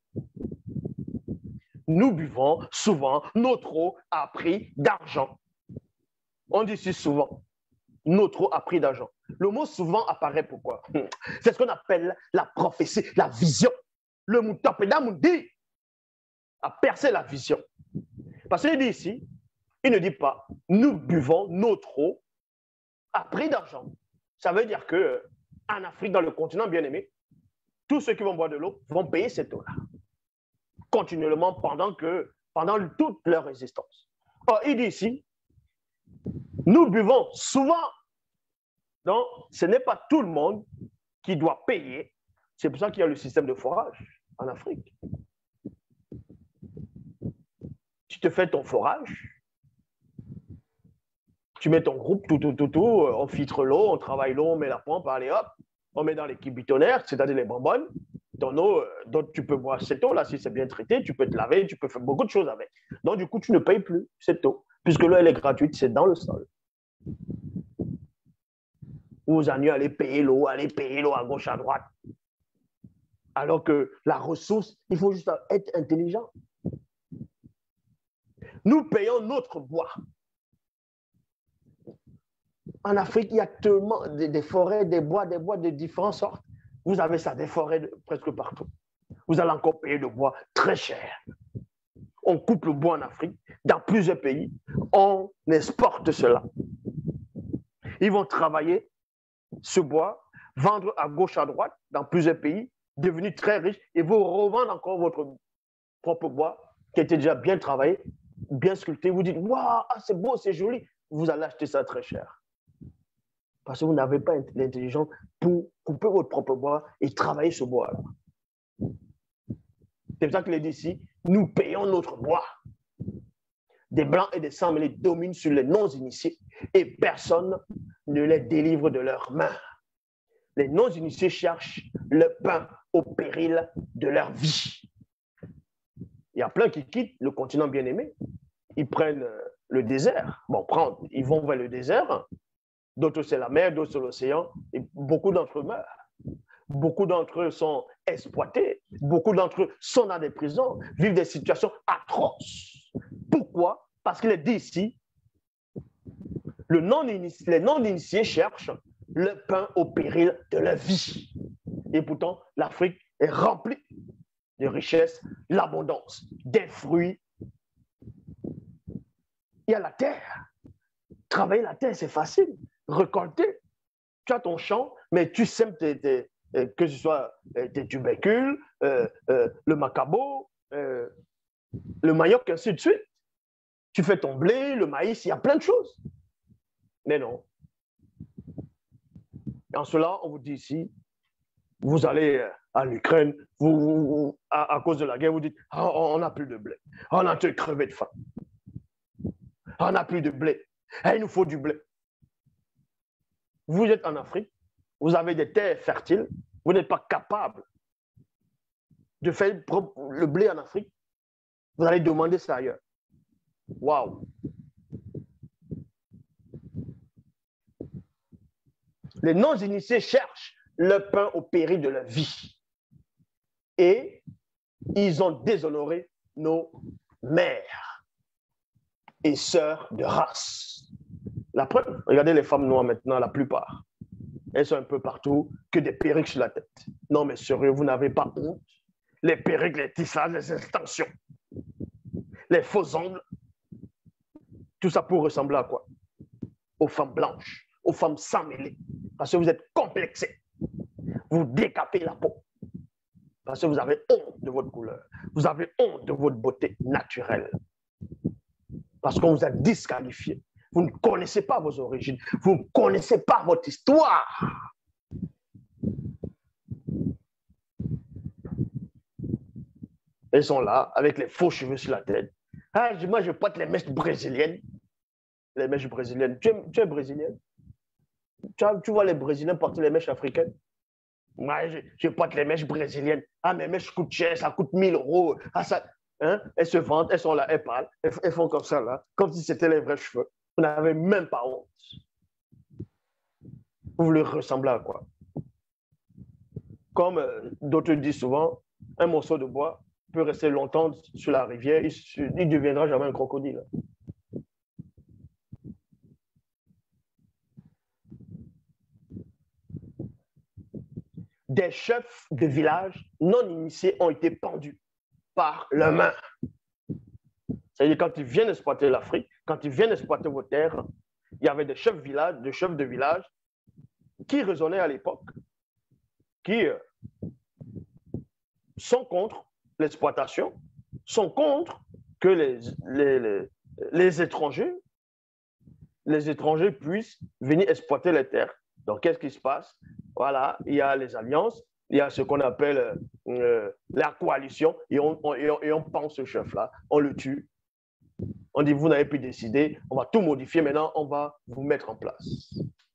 A: Nous buvons souvent notre eau à prix d'argent. On dit si souvent, notre eau à prix d'argent. Le mot souvent apparaît pourquoi? C'est ce qu'on appelle la prophétie, la vision. Le Moutapeda Moundi a percé la vision. Parce qu'il dit ici, il ne dit pas, nous buvons notre eau à prix d'argent. Ça veut dire qu'en Afrique, dans le continent bien-aimé, tous ceux qui vont boire de l'eau vont payer cette eau-là. Continuellement pendant, que, pendant toute leur résistance. Or, il dit ici, nous buvons souvent. Donc, ce n'est pas tout le monde qui doit payer. C'est pour ça qu'il y a le système de forage en Afrique. Tu te fais ton forage, tu mets ton groupe, tout, tout, tout, tout, on filtre l'eau, on travaille l'eau, on met la pompe, allez hop, on met dans l'équipe bitonnaire, c'est-à-dire les bonbonnes. Ton eau, donc tu peux boire cette eau-là, si c'est bien traité, tu peux te laver, tu peux faire beaucoup de choses avec. Donc, du coup, tu ne payes plus cette eau, puisque l'eau, elle est gratuite, c'est dans le sol. Vous allez aller payer l'eau, aller payer l'eau à gauche, à droite. Alors que la ressource, il faut juste être intelligent. Nous payons notre bois. En Afrique, il y a tellement de, des forêts, des bois, des bois de différentes sortes. Vous avez ça, des forêts de, presque partout. Vous allez encore payer le bois très cher. On coupe le bois en Afrique, dans plusieurs pays. On exporte cela. Ils vont travailler ce bois, vendre à gauche, à droite, dans plusieurs pays, devenir très riches, et vous revendre encore votre propre bois, qui était déjà bien travaillé, bien sculpté. Vous dites, waouh, c'est beau, c'est joli. Vous allez acheter ça très cher. Parce que vous n'avez pas l'intelligence pour couper votre propre bois et travailler ce bois-là. C'est pour ça qu'il est dit ici, nous payons notre bois. des blancs et des sans-mêlés dominent sur les non-initiés et personne ne les délivre de leurs mains. Les non-initiés cherchent le pain au péril de leur vie. Il y a plein qui quittent le continent bien-aimé. Ils prennent le désert. Bon, ils vont vers le désert. D'autres, c'est la mer, d'autres, c'est l'océan. Et beaucoup d'entre eux meurent. Beaucoup d'entre eux sont exploités. Beaucoup d'entre eux sont dans des prisons, vivent des situations atroces. Pourquoi? Parce qu'il est dit ici, le non-initié, les non-initiés cherchent le pain au péril de leur vie. Et pourtant, l'Afrique est remplie de richesses, l'abondance, des fruits. Il y a la terre. Travailler la terre, c'est facile. Récolter. Tu as ton champ, mais tu sèmes tes, tes, que ce soit tes tubercules, euh, euh, le macabo, euh, le manioc, ainsi de suite. Tu fais ton blé, le maïs, il y a plein de choses. Mais non. En cela, on vous dit ici, vous allez à l'Ukraine, vous, vous, vous, à, à cause de la guerre, vous dites, oh, on n'a plus de blé, on a tout crevé de faim, on n'a plus de blé, et il nous faut du blé. Vous êtes en Afrique, vous avez des terres fertiles, vous n'êtes pas capable de faire le blé en Afrique, vous allez demander ça ailleurs. Waouh! Les non-initiés cherchent le pain au péril de leur vie. Et ils ont déshonoré nos mères et sœurs de race. La preuve, regardez les femmes noires maintenant, la plupart. Elles sont un peu partout, que des perruques sur la tête. Non, mais sérieux, vous n'avez pas honte? Les perruques, les tissages, les extensions, les faux ongles, tout ça pour ressembler à quoi? Aux femmes blanches, aux femmes sans mêlée. Parce que vous êtes complexés. Vous décapez la peau. Parce que vous avez honte de votre couleur. Vous avez honte de votre beauté naturelle. Parce qu'on vous a disqualifié. Vous ne connaissez pas vos origines. Vous ne connaissez pas votre histoire. Ils sont là, avec les faux cheveux sur la tête. Ah, moi, je porte les mèches brésiliennes. Les mèches brésiliennes. Tu es, tu es brésilienne? Tu, as, tu vois les Brésiliens porter les mèches africaines? Moi, je, je porte les mèches brésiliennes. Ah, mes mèches coûtent cher, ça coûte mille euros. Ah, ça, hein? Elles se vendent, elles sont là, elles parlent, elles, elles font comme ça, là, comme si c'était les vrais cheveux. Vous n'avez même pas honte. Vous voulez ressembler à quoi? Comme euh, d'autres disent souvent, un morceau de bois peut rester longtemps sur la rivière, il ne deviendra jamais un crocodile. Des chefs de village non initiés ont été pendus par leurs mains. C'est-à-dire quand ils viennent exploiter l'Afrique, quand ils viennent exploiter vos terres, il y avait des chefs, village, des chefs de village qui raisonnaient à l'époque, qui euh, sont contre l'exploitation, sont contre que les, les, les, les étrangers, les étrangers puissent venir exploiter les terres. Donc, qu'est-ce qui se passe? Voilà, il y a les alliances, il y a ce qu'on appelle euh, la coalition, et on, on, et on, et on pense ce chef-là, on le tue. On dit, vous n'avez plus décidé, on va tout modifier, maintenant, on va vous mettre en place.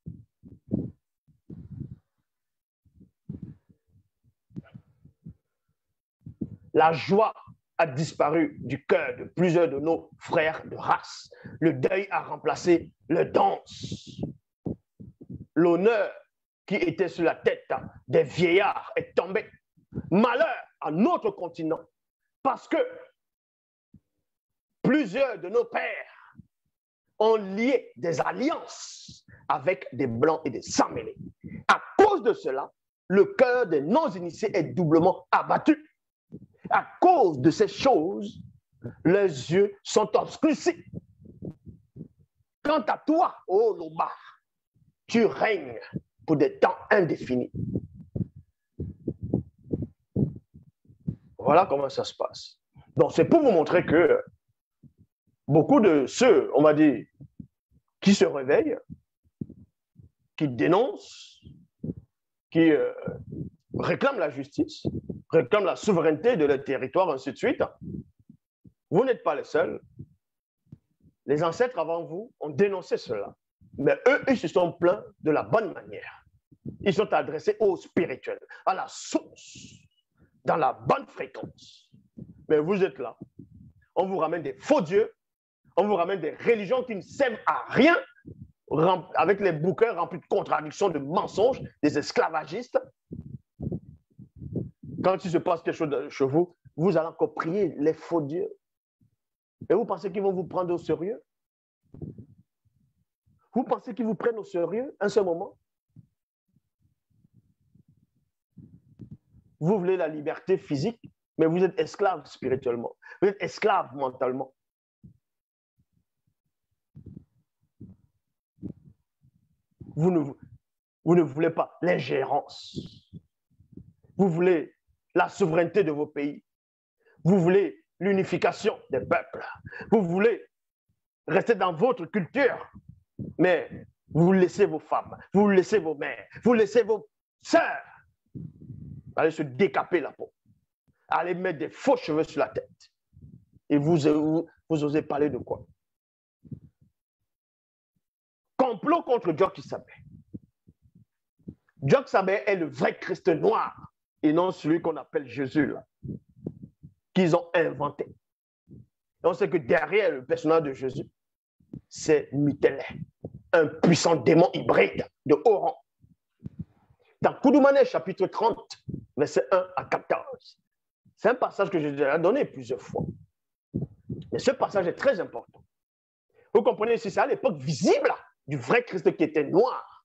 A: La joie a disparu du cœur de plusieurs de nos frères de race. Le deuil a remplacé le danse. L'honneur qui était sur la tête des vieillards est tombé. Malheur à notre continent, parce que plusieurs de nos pères ont lié des alliances avec des blancs et des sans-mêlés. À cause de cela, le cœur des non-initiés est doublement abattu. À cause de ces choses, les yeux sont obscurcis. Quant à toi, ô Loba, tu règnes pour des temps indéfinis. Voilà comment ça se passe. Donc, c'est pour vous montrer que beaucoup de ceux, on va dire, qui se réveillent, qui dénoncent, qui euh, réclament la justice, réclament la souveraineté de leur territoire, ainsi de suite, vous n'êtes pas les seuls. Les ancêtres avant vous ont dénoncé cela. Mais eux, ils se sont plaints de la bonne manière. Ils sont adressés au spirituel, à la source, dans la bonne fréquence. Mais vous êtes là. On vous ramène des faux dieux. On vous ramène des religions qui ne servent à rien, avec les bouquins remplis de contradictions, de mensonges, des esclavagistes. Quand il se passe quelque chose chez vous, vous allez encore prier les faux dieux. Et vous pensez qu'ils vont vous prendre au sérieux? Vous pensez qu'ils vous prennent au sérieux un seul moment? Vous voulez la liberté physique, mais vous êtes esclave spirituellement. Vous êtes esclave mentalement. Vous ne, vous ne voulez pas l'ingérence. Vous voulez la souveraineté de vos pays. Vous voulez l'unification des peuples. Vous voulez rester dans votre culture, mais vous laissez vos femmes, vous laissez vos mères, vous laissez vos sœurs aller se décaper la peau, aller mettre des faux cheveux sur la tête. Et vous, vous, vous osez parler de quoi? Complot contre Djokisabé. Djokisabé est le vrai Christ noir et non celui qu'on appelle Jésus, là, qu'ils ont inventé. Et on sait que derrière le personnage de Jésus, c'est Mitéle, un puissant démon hybride de haut rang. Dans Koudoumane, chapitre trente, versets un à quatorze, c'est un passage que j'ai déjà donné plusieurs fois. Mais ce passage est très important. Vous comprenez, c'est à l'époque visible du vrai Christ qui était noir.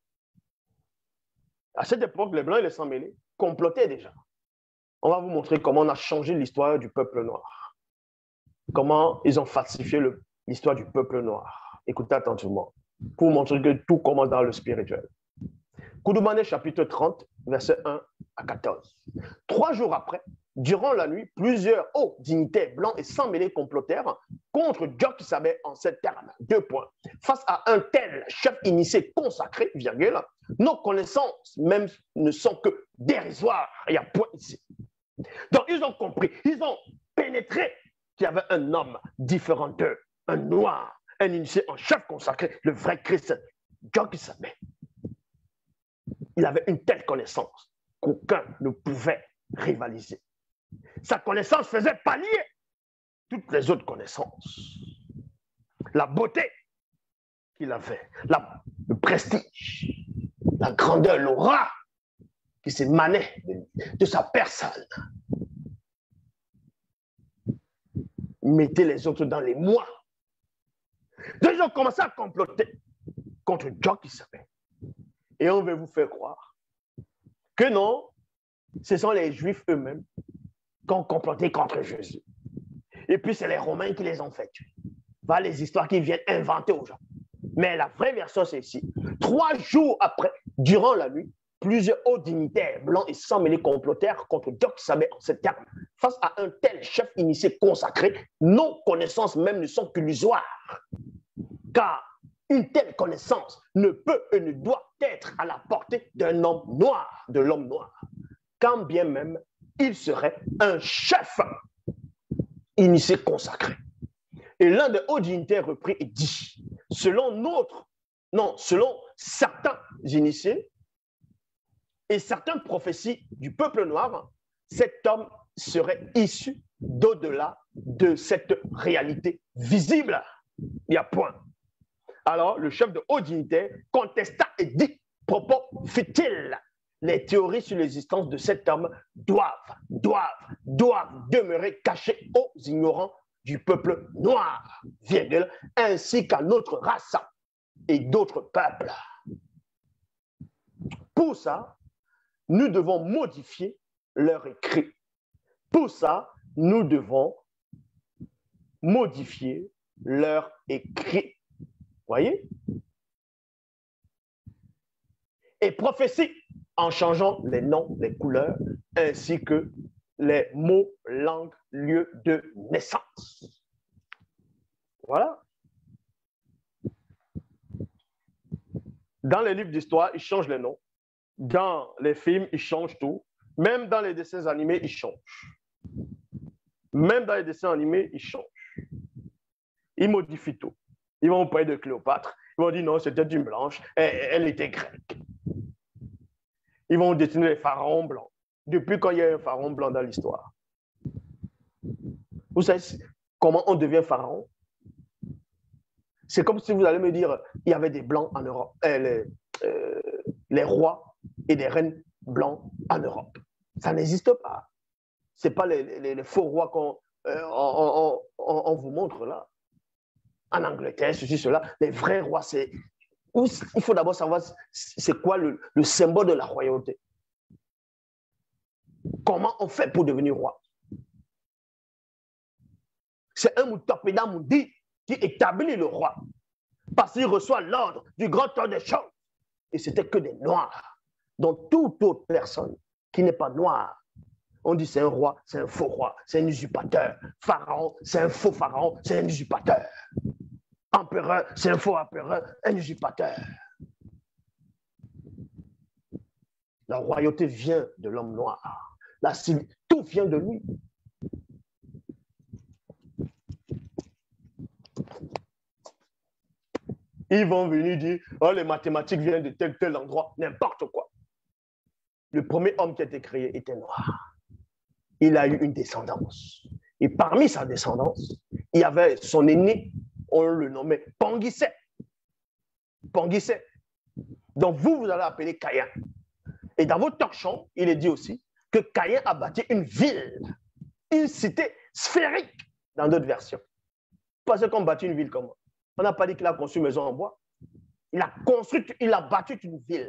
A: À cette époque, les Blancs et les Sans-Mêlés complotaient déjà. On va vous montrer comment on a changé l'histoire du peuple noir. Comment ils ont falsifié l'histoire du peuple noir. Écoutez attentivement, pour vous montrer que tout commence dans le spirituel. Koudoumane, chapitre trente, versets un à quatorze. Trois jours après, durant la nuit, plusieurs hauts dignitaires blancs et sans mêlés complotèrent contre Djokisabé en ces termes. Deux points. Face à un tel chef initié consacré, virgule, nos connaissances même ne sont que dérisoires. Il y a point ici. Donc, ils ont compris, ils ont pénétré qu'il y avait un homme différent d'eux, un noir, un initié en chef consacré, le vrai Christ, Djokisabé. Il avait une telle connaissance qu'aucun ne pouvait rivaliser. Sa connaissance faisait pallier toutes les autres connaissances. La beauté qu'il avait, la, le prestige, la grandeur, l'aura qui s'émanait de, de sa personne mettait les autres dans les mois. Donc ils ont commencé à comploter contre Djokisabé. Et on veut vous faire croire que non, ce sont les Juifs eux-mêmes qui ont comploté contre Jésus. Et puis c'est les Romains qui les ont fait tuer. Voilà les histoires qu'ils viennent inventer aux gens. Mais la vraie version, c'est ici. Trois jours après, durant la nuit, plusieurs hauts dignitaires blancs et sans mêlés complotèrent contre Djokisabé en ces termes. Face à un tel chef initié consacré, nos connaissances même ne sont qu'illusoires. Car une telle connaissance ne peut et ne doit être à la portée d'un homme noir, de l'homme noir, quand bien même il serait un chef initié consacré. Et l'un des hauts dignitaires reprit et dit, selon notre, non, selon certains initiés et certaines prophéties du peuple noir, cet homme serait issu d'au-delà de cette réalité visible. Il y a point. Alors, le chef de haut dignitaire contesta et dit, propos futiles, les théories sur l'existence de cet homme doivent, doivent, doivent demeurer cachées aux ignorants du peuple noir, virgule, ainsi qu'à notre race et d'autres peuples. Pour ça, nous devons modifier leur écrit. Pour ça, nous devons modifier leur écrit. Voyez? Et prophétie en changeant les noms, les couleurs, ainsi que les mots, langues, lieux de naissance. Voilà. Dans les livres d'histoire, ils changent les noms. Dans les films, ils changent tout. Même dans les dessins animés, ils changent. Même dans les dessins animés, ils changent. Ils modifient tout. Ils vont parler de Cléopâtre. Ils vont dire non, c'était une blanche. Elle, elle était grecque. Ils vont dessiner les pharaons blancs. Depuis quand il y a un pharaon blanc dans l'histoire? Vous savez comment on devient pharaon? C'est comme si vous allez me dire, il y avait des blancs en Europe, euh, les, euh, les rois et des reines blancs en Europe. Ça n'existe pas. Ce n'est pas les, les, les faux rois qu'on euh, on, on, on, on vous montre là. En Angleterre, ceci, cela. Les vrais rois, c'est... Il faut d'abord savoir c'est quoi le, le symbole de la royauté. Comment on fait pour devenir roi? C'est un Moutapéda Moudi qui établit le roi. Parce qu'il reçoit l'ordre du grand temps des choses. Et c'était que des noirs. Donc toute autre personne qui n'est pas noire, on dit c'est un roi, c'est un faux roi, c'est un usurpateur. Pharaon, c'est un faux pharaon, c'est un usurpateur. Empereur, c'est un faux empereur, un usurpateur. La royauté vient de l'homme noir. La, tout vient de lui. Ils vont venir dire, oh, les mathématiques viennent de tel tel endroit, n'importe quoi. Le premier homme qui a été créé était noir. Il a eu une descendance. Et parmi sa descendance, il y avait son aîné, on le nommait Panguissé. Panguissé. Donc vous, vous allez appeler Caïn. Et dans votre torchon, il est dit aussi que Caïn a bâti une ville, une cité sphérique, dans d'autres versions. Parce qu'on bâtit une ville comment? On n'a pas dit qu'il a construit une maison en bois. Il a construit, il a bâti une ville.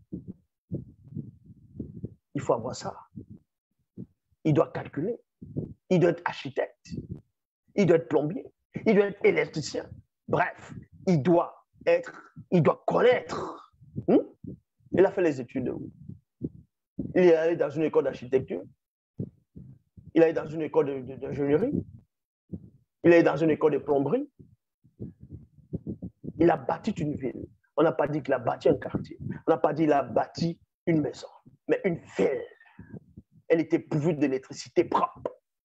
A: Il faut avoir ça. Il doit calculer. Il doit être architecte. Il doit être plombier. Il doit être électricien. Bref, il doit être, il doit connaître. Hmm? Il a fait les études de où? Il est allé dans une école d'architecture. Il est allé dans une école d'ingénierie. Il est allé dans une école de plomberie. Il a bâti une ville. On n'a pas dit qu'il a bâti un quartier. On n'a pas dit qu'il a bâti une maison, mais une ville. Elle était pourvue d'électricité propre.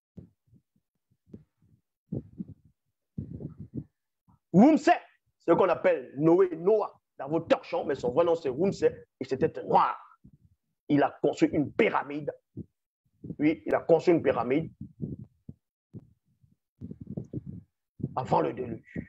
A: Wumsé, c'est ce qu'on appelle Noé, Noah, dans vos torchons, mais son vrai nom c'est Wumsé, et c'était un noir. Il a construit une pyramide. Oui, il a construit une pyramide avant le déluge.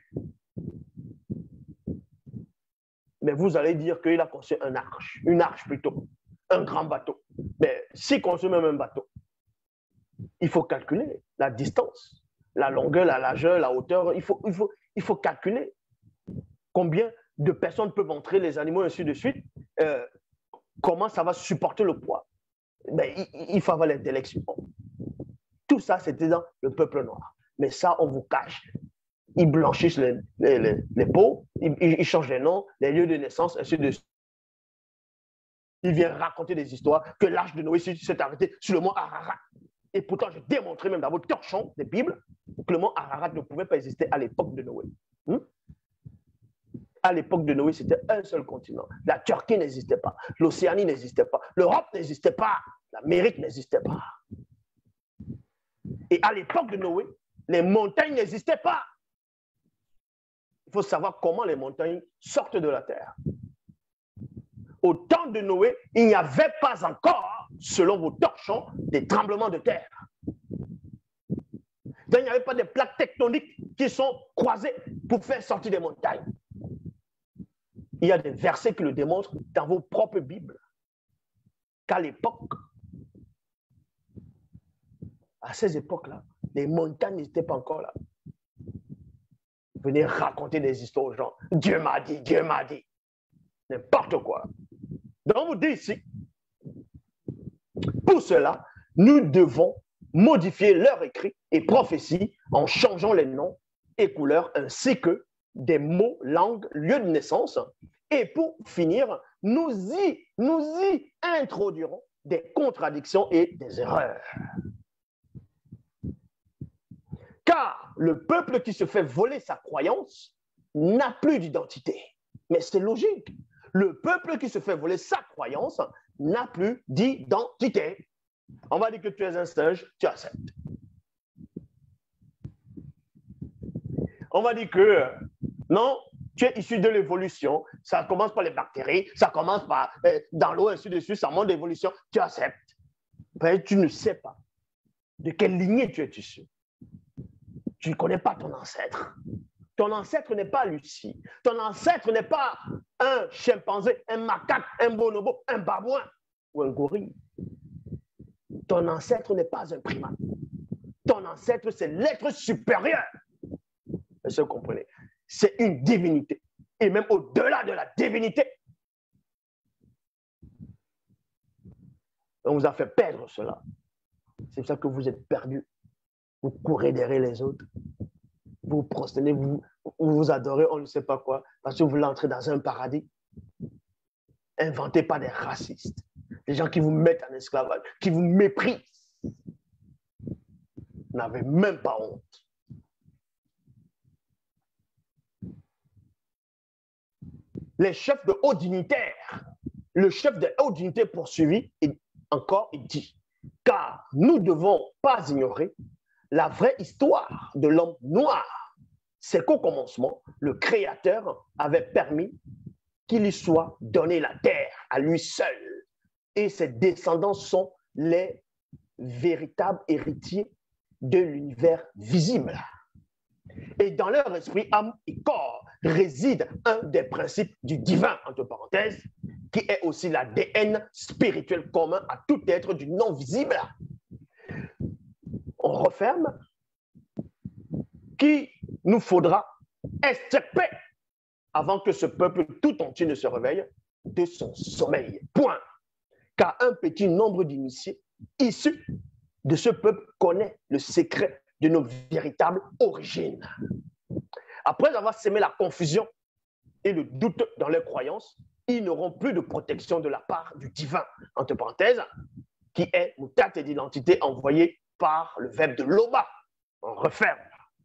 A: Mais vous allez dire qu'il a construit un arche, une arche plutôt, un grand bateau. Mais s'il construit même un bateau, il faut calculer la distance, la longueur, la largeur, la hauteur. Il faut, il faut, il faut calculer combien de personnes peuvent entrer, les animaux, et ainsi de suite. Euh, comment ça va supporter le poids. Mais il, il faut avoir l'intellection. Tout ça, c'était dans le peuple noir. Mais ça, on vous cache. Ils blanchissent les, les, les, les peaux, ils, ils changent les noms, les lieux de naissance, ainsi de suite. Ils viennent raconter des histoires que l'arche de Noé s'est arrêté sur le mont Ararat. Et pourtant, je démontrais même dans votre torchon des Bibles que le mont Ararat ne pouvait pas exister à l'époque de Noé. Hmm? À l'époque de Noé, c'était un seul continent. La Turquie n'existait pas, l'Océanie n'existait pas, l'Europe n'existait pas, l'Amérique n'existait pas. Et à l'époque de Noé, les montagnes n'existaient pas. Il faut savoir comment les montagnes sortent de la terre. Au temps de Noé, il n'y avait pas encore, selon vos torchons, des tremblements de terre. Donc, il n'y avait pas de plaques tectoniques qui sont croisées pour faire sortir des montagnes. Il y a des versets qui le démontrent dans vos propres Bibles. Qu'à l'époque, à ces époques-là, les montagnes n'étaient pas encore là. Venez raconter des histoires aux gens. Dieu m'a dit, Dieu m'a dit. N'importe quoi. Donc, on vous dit ici, pour cela, nous devons modifier leur écrit et prophétie en changeant les noms et couleurs ainsi que des mots, langues, lieux de naissance. Et pour finir, nous y, nous y introduirons des contradictions et des erreurs. Car le peuple qui se fait voler sa croyance n'a plus d'identité. Mais c'est logique. Le peuple qui se fait voler sa croyance n'a plus d'identité. On va dire que tu es un singe, tu acceptes. On va dire que Non, tu es issu de l'évolution. Ça commence par les bactéries, ça commence par euh, dans l'eau, ainsi de suite, ça monte d'évolution. Tu acceptes. Mais tu ne sais pas de quelle lignée tu es issu. Tu ne connais pas ton ancêtre. Ton ancêtre n'est pas Lucie. Ton ancêtre n'est pas un chimpanzé, un macaque, un bonobo, un babouin ou un gorille. Ton ancêtre n'est pas un primate. Ton ancêtre, c'est l'être supérieur. Est-ce que vous comprenez? C'est une divinité. Et même au-delà de la divinité, on vous a fait perdre cela. C'est pour ça que vous êtes perdus. Vous courez derrière les autres. Vous vous prosternez, vous, vous vous adorez, on ne sait pas quoi, parce que vous voulez entrer dans un paradis inventé par des racistes, des gens qui vous mettent en esclavage, qui vous méprisent. Vous n'avez même pas honte. Les chefs de haut dignitaires, le chef de haut dignitaire poursuivi, et encore, il dit, car nous ne devons pas ignorer la vraie histoire de l'homme noir. C'est qu'au commencement, le Créateur avait permis qu'il lui soit donné la terre à lui seul. Et ses descendants sont les véritables héritiers de l'univers visible. Et dans leur esprit, âme et corps réside un des principes du divin, entre parenthèses, qui est aussi l'A D N spirituel commun à tout être du non visible. On referme, qu'il nous faudra extirper avant que ce peuple tout entier ne se réveille de son sommeil. Point. Car un petit nombre d'initiés issus de ce peuple connaît le secret de nos véritables origines. Après avoir sémé la confusion et le doute dans leurs croyances, ils n'auront plus de protection de la part du divin, entre parenthèses, qui est mutate d'identité envoyée par le verbe de Loba. On referme.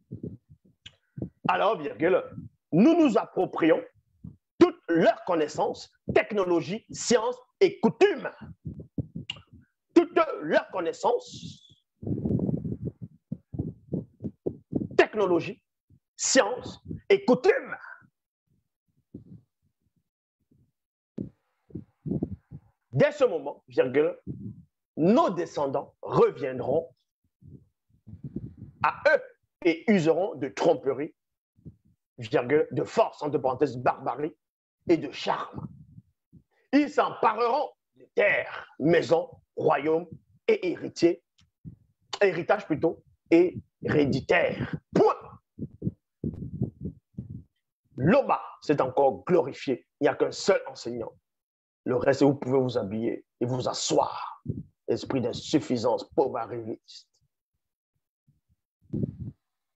A: Alors, virgule, nous nous approprions toutes leurs connaissances, technologies, sciences et coutumes. Toutes leurs connaissances, technologies, sciences et coutumes. Dès ce moment, virgule, nos descendants reviendront à eux et useront de tromperie, virgule, de force, entre parenthèses, barbarie et de charme. Ils s'empareront de terres, maisons, royaumes et héritiers, héritage plutôt, et héréditaire. Point. Loba s'est encore glorifié. Il n'y a qu'un seul enseignant. Le reste, vous pouvez vous habiller et vous asseoir. Esprit d'insuffisance, pauvre arriviste.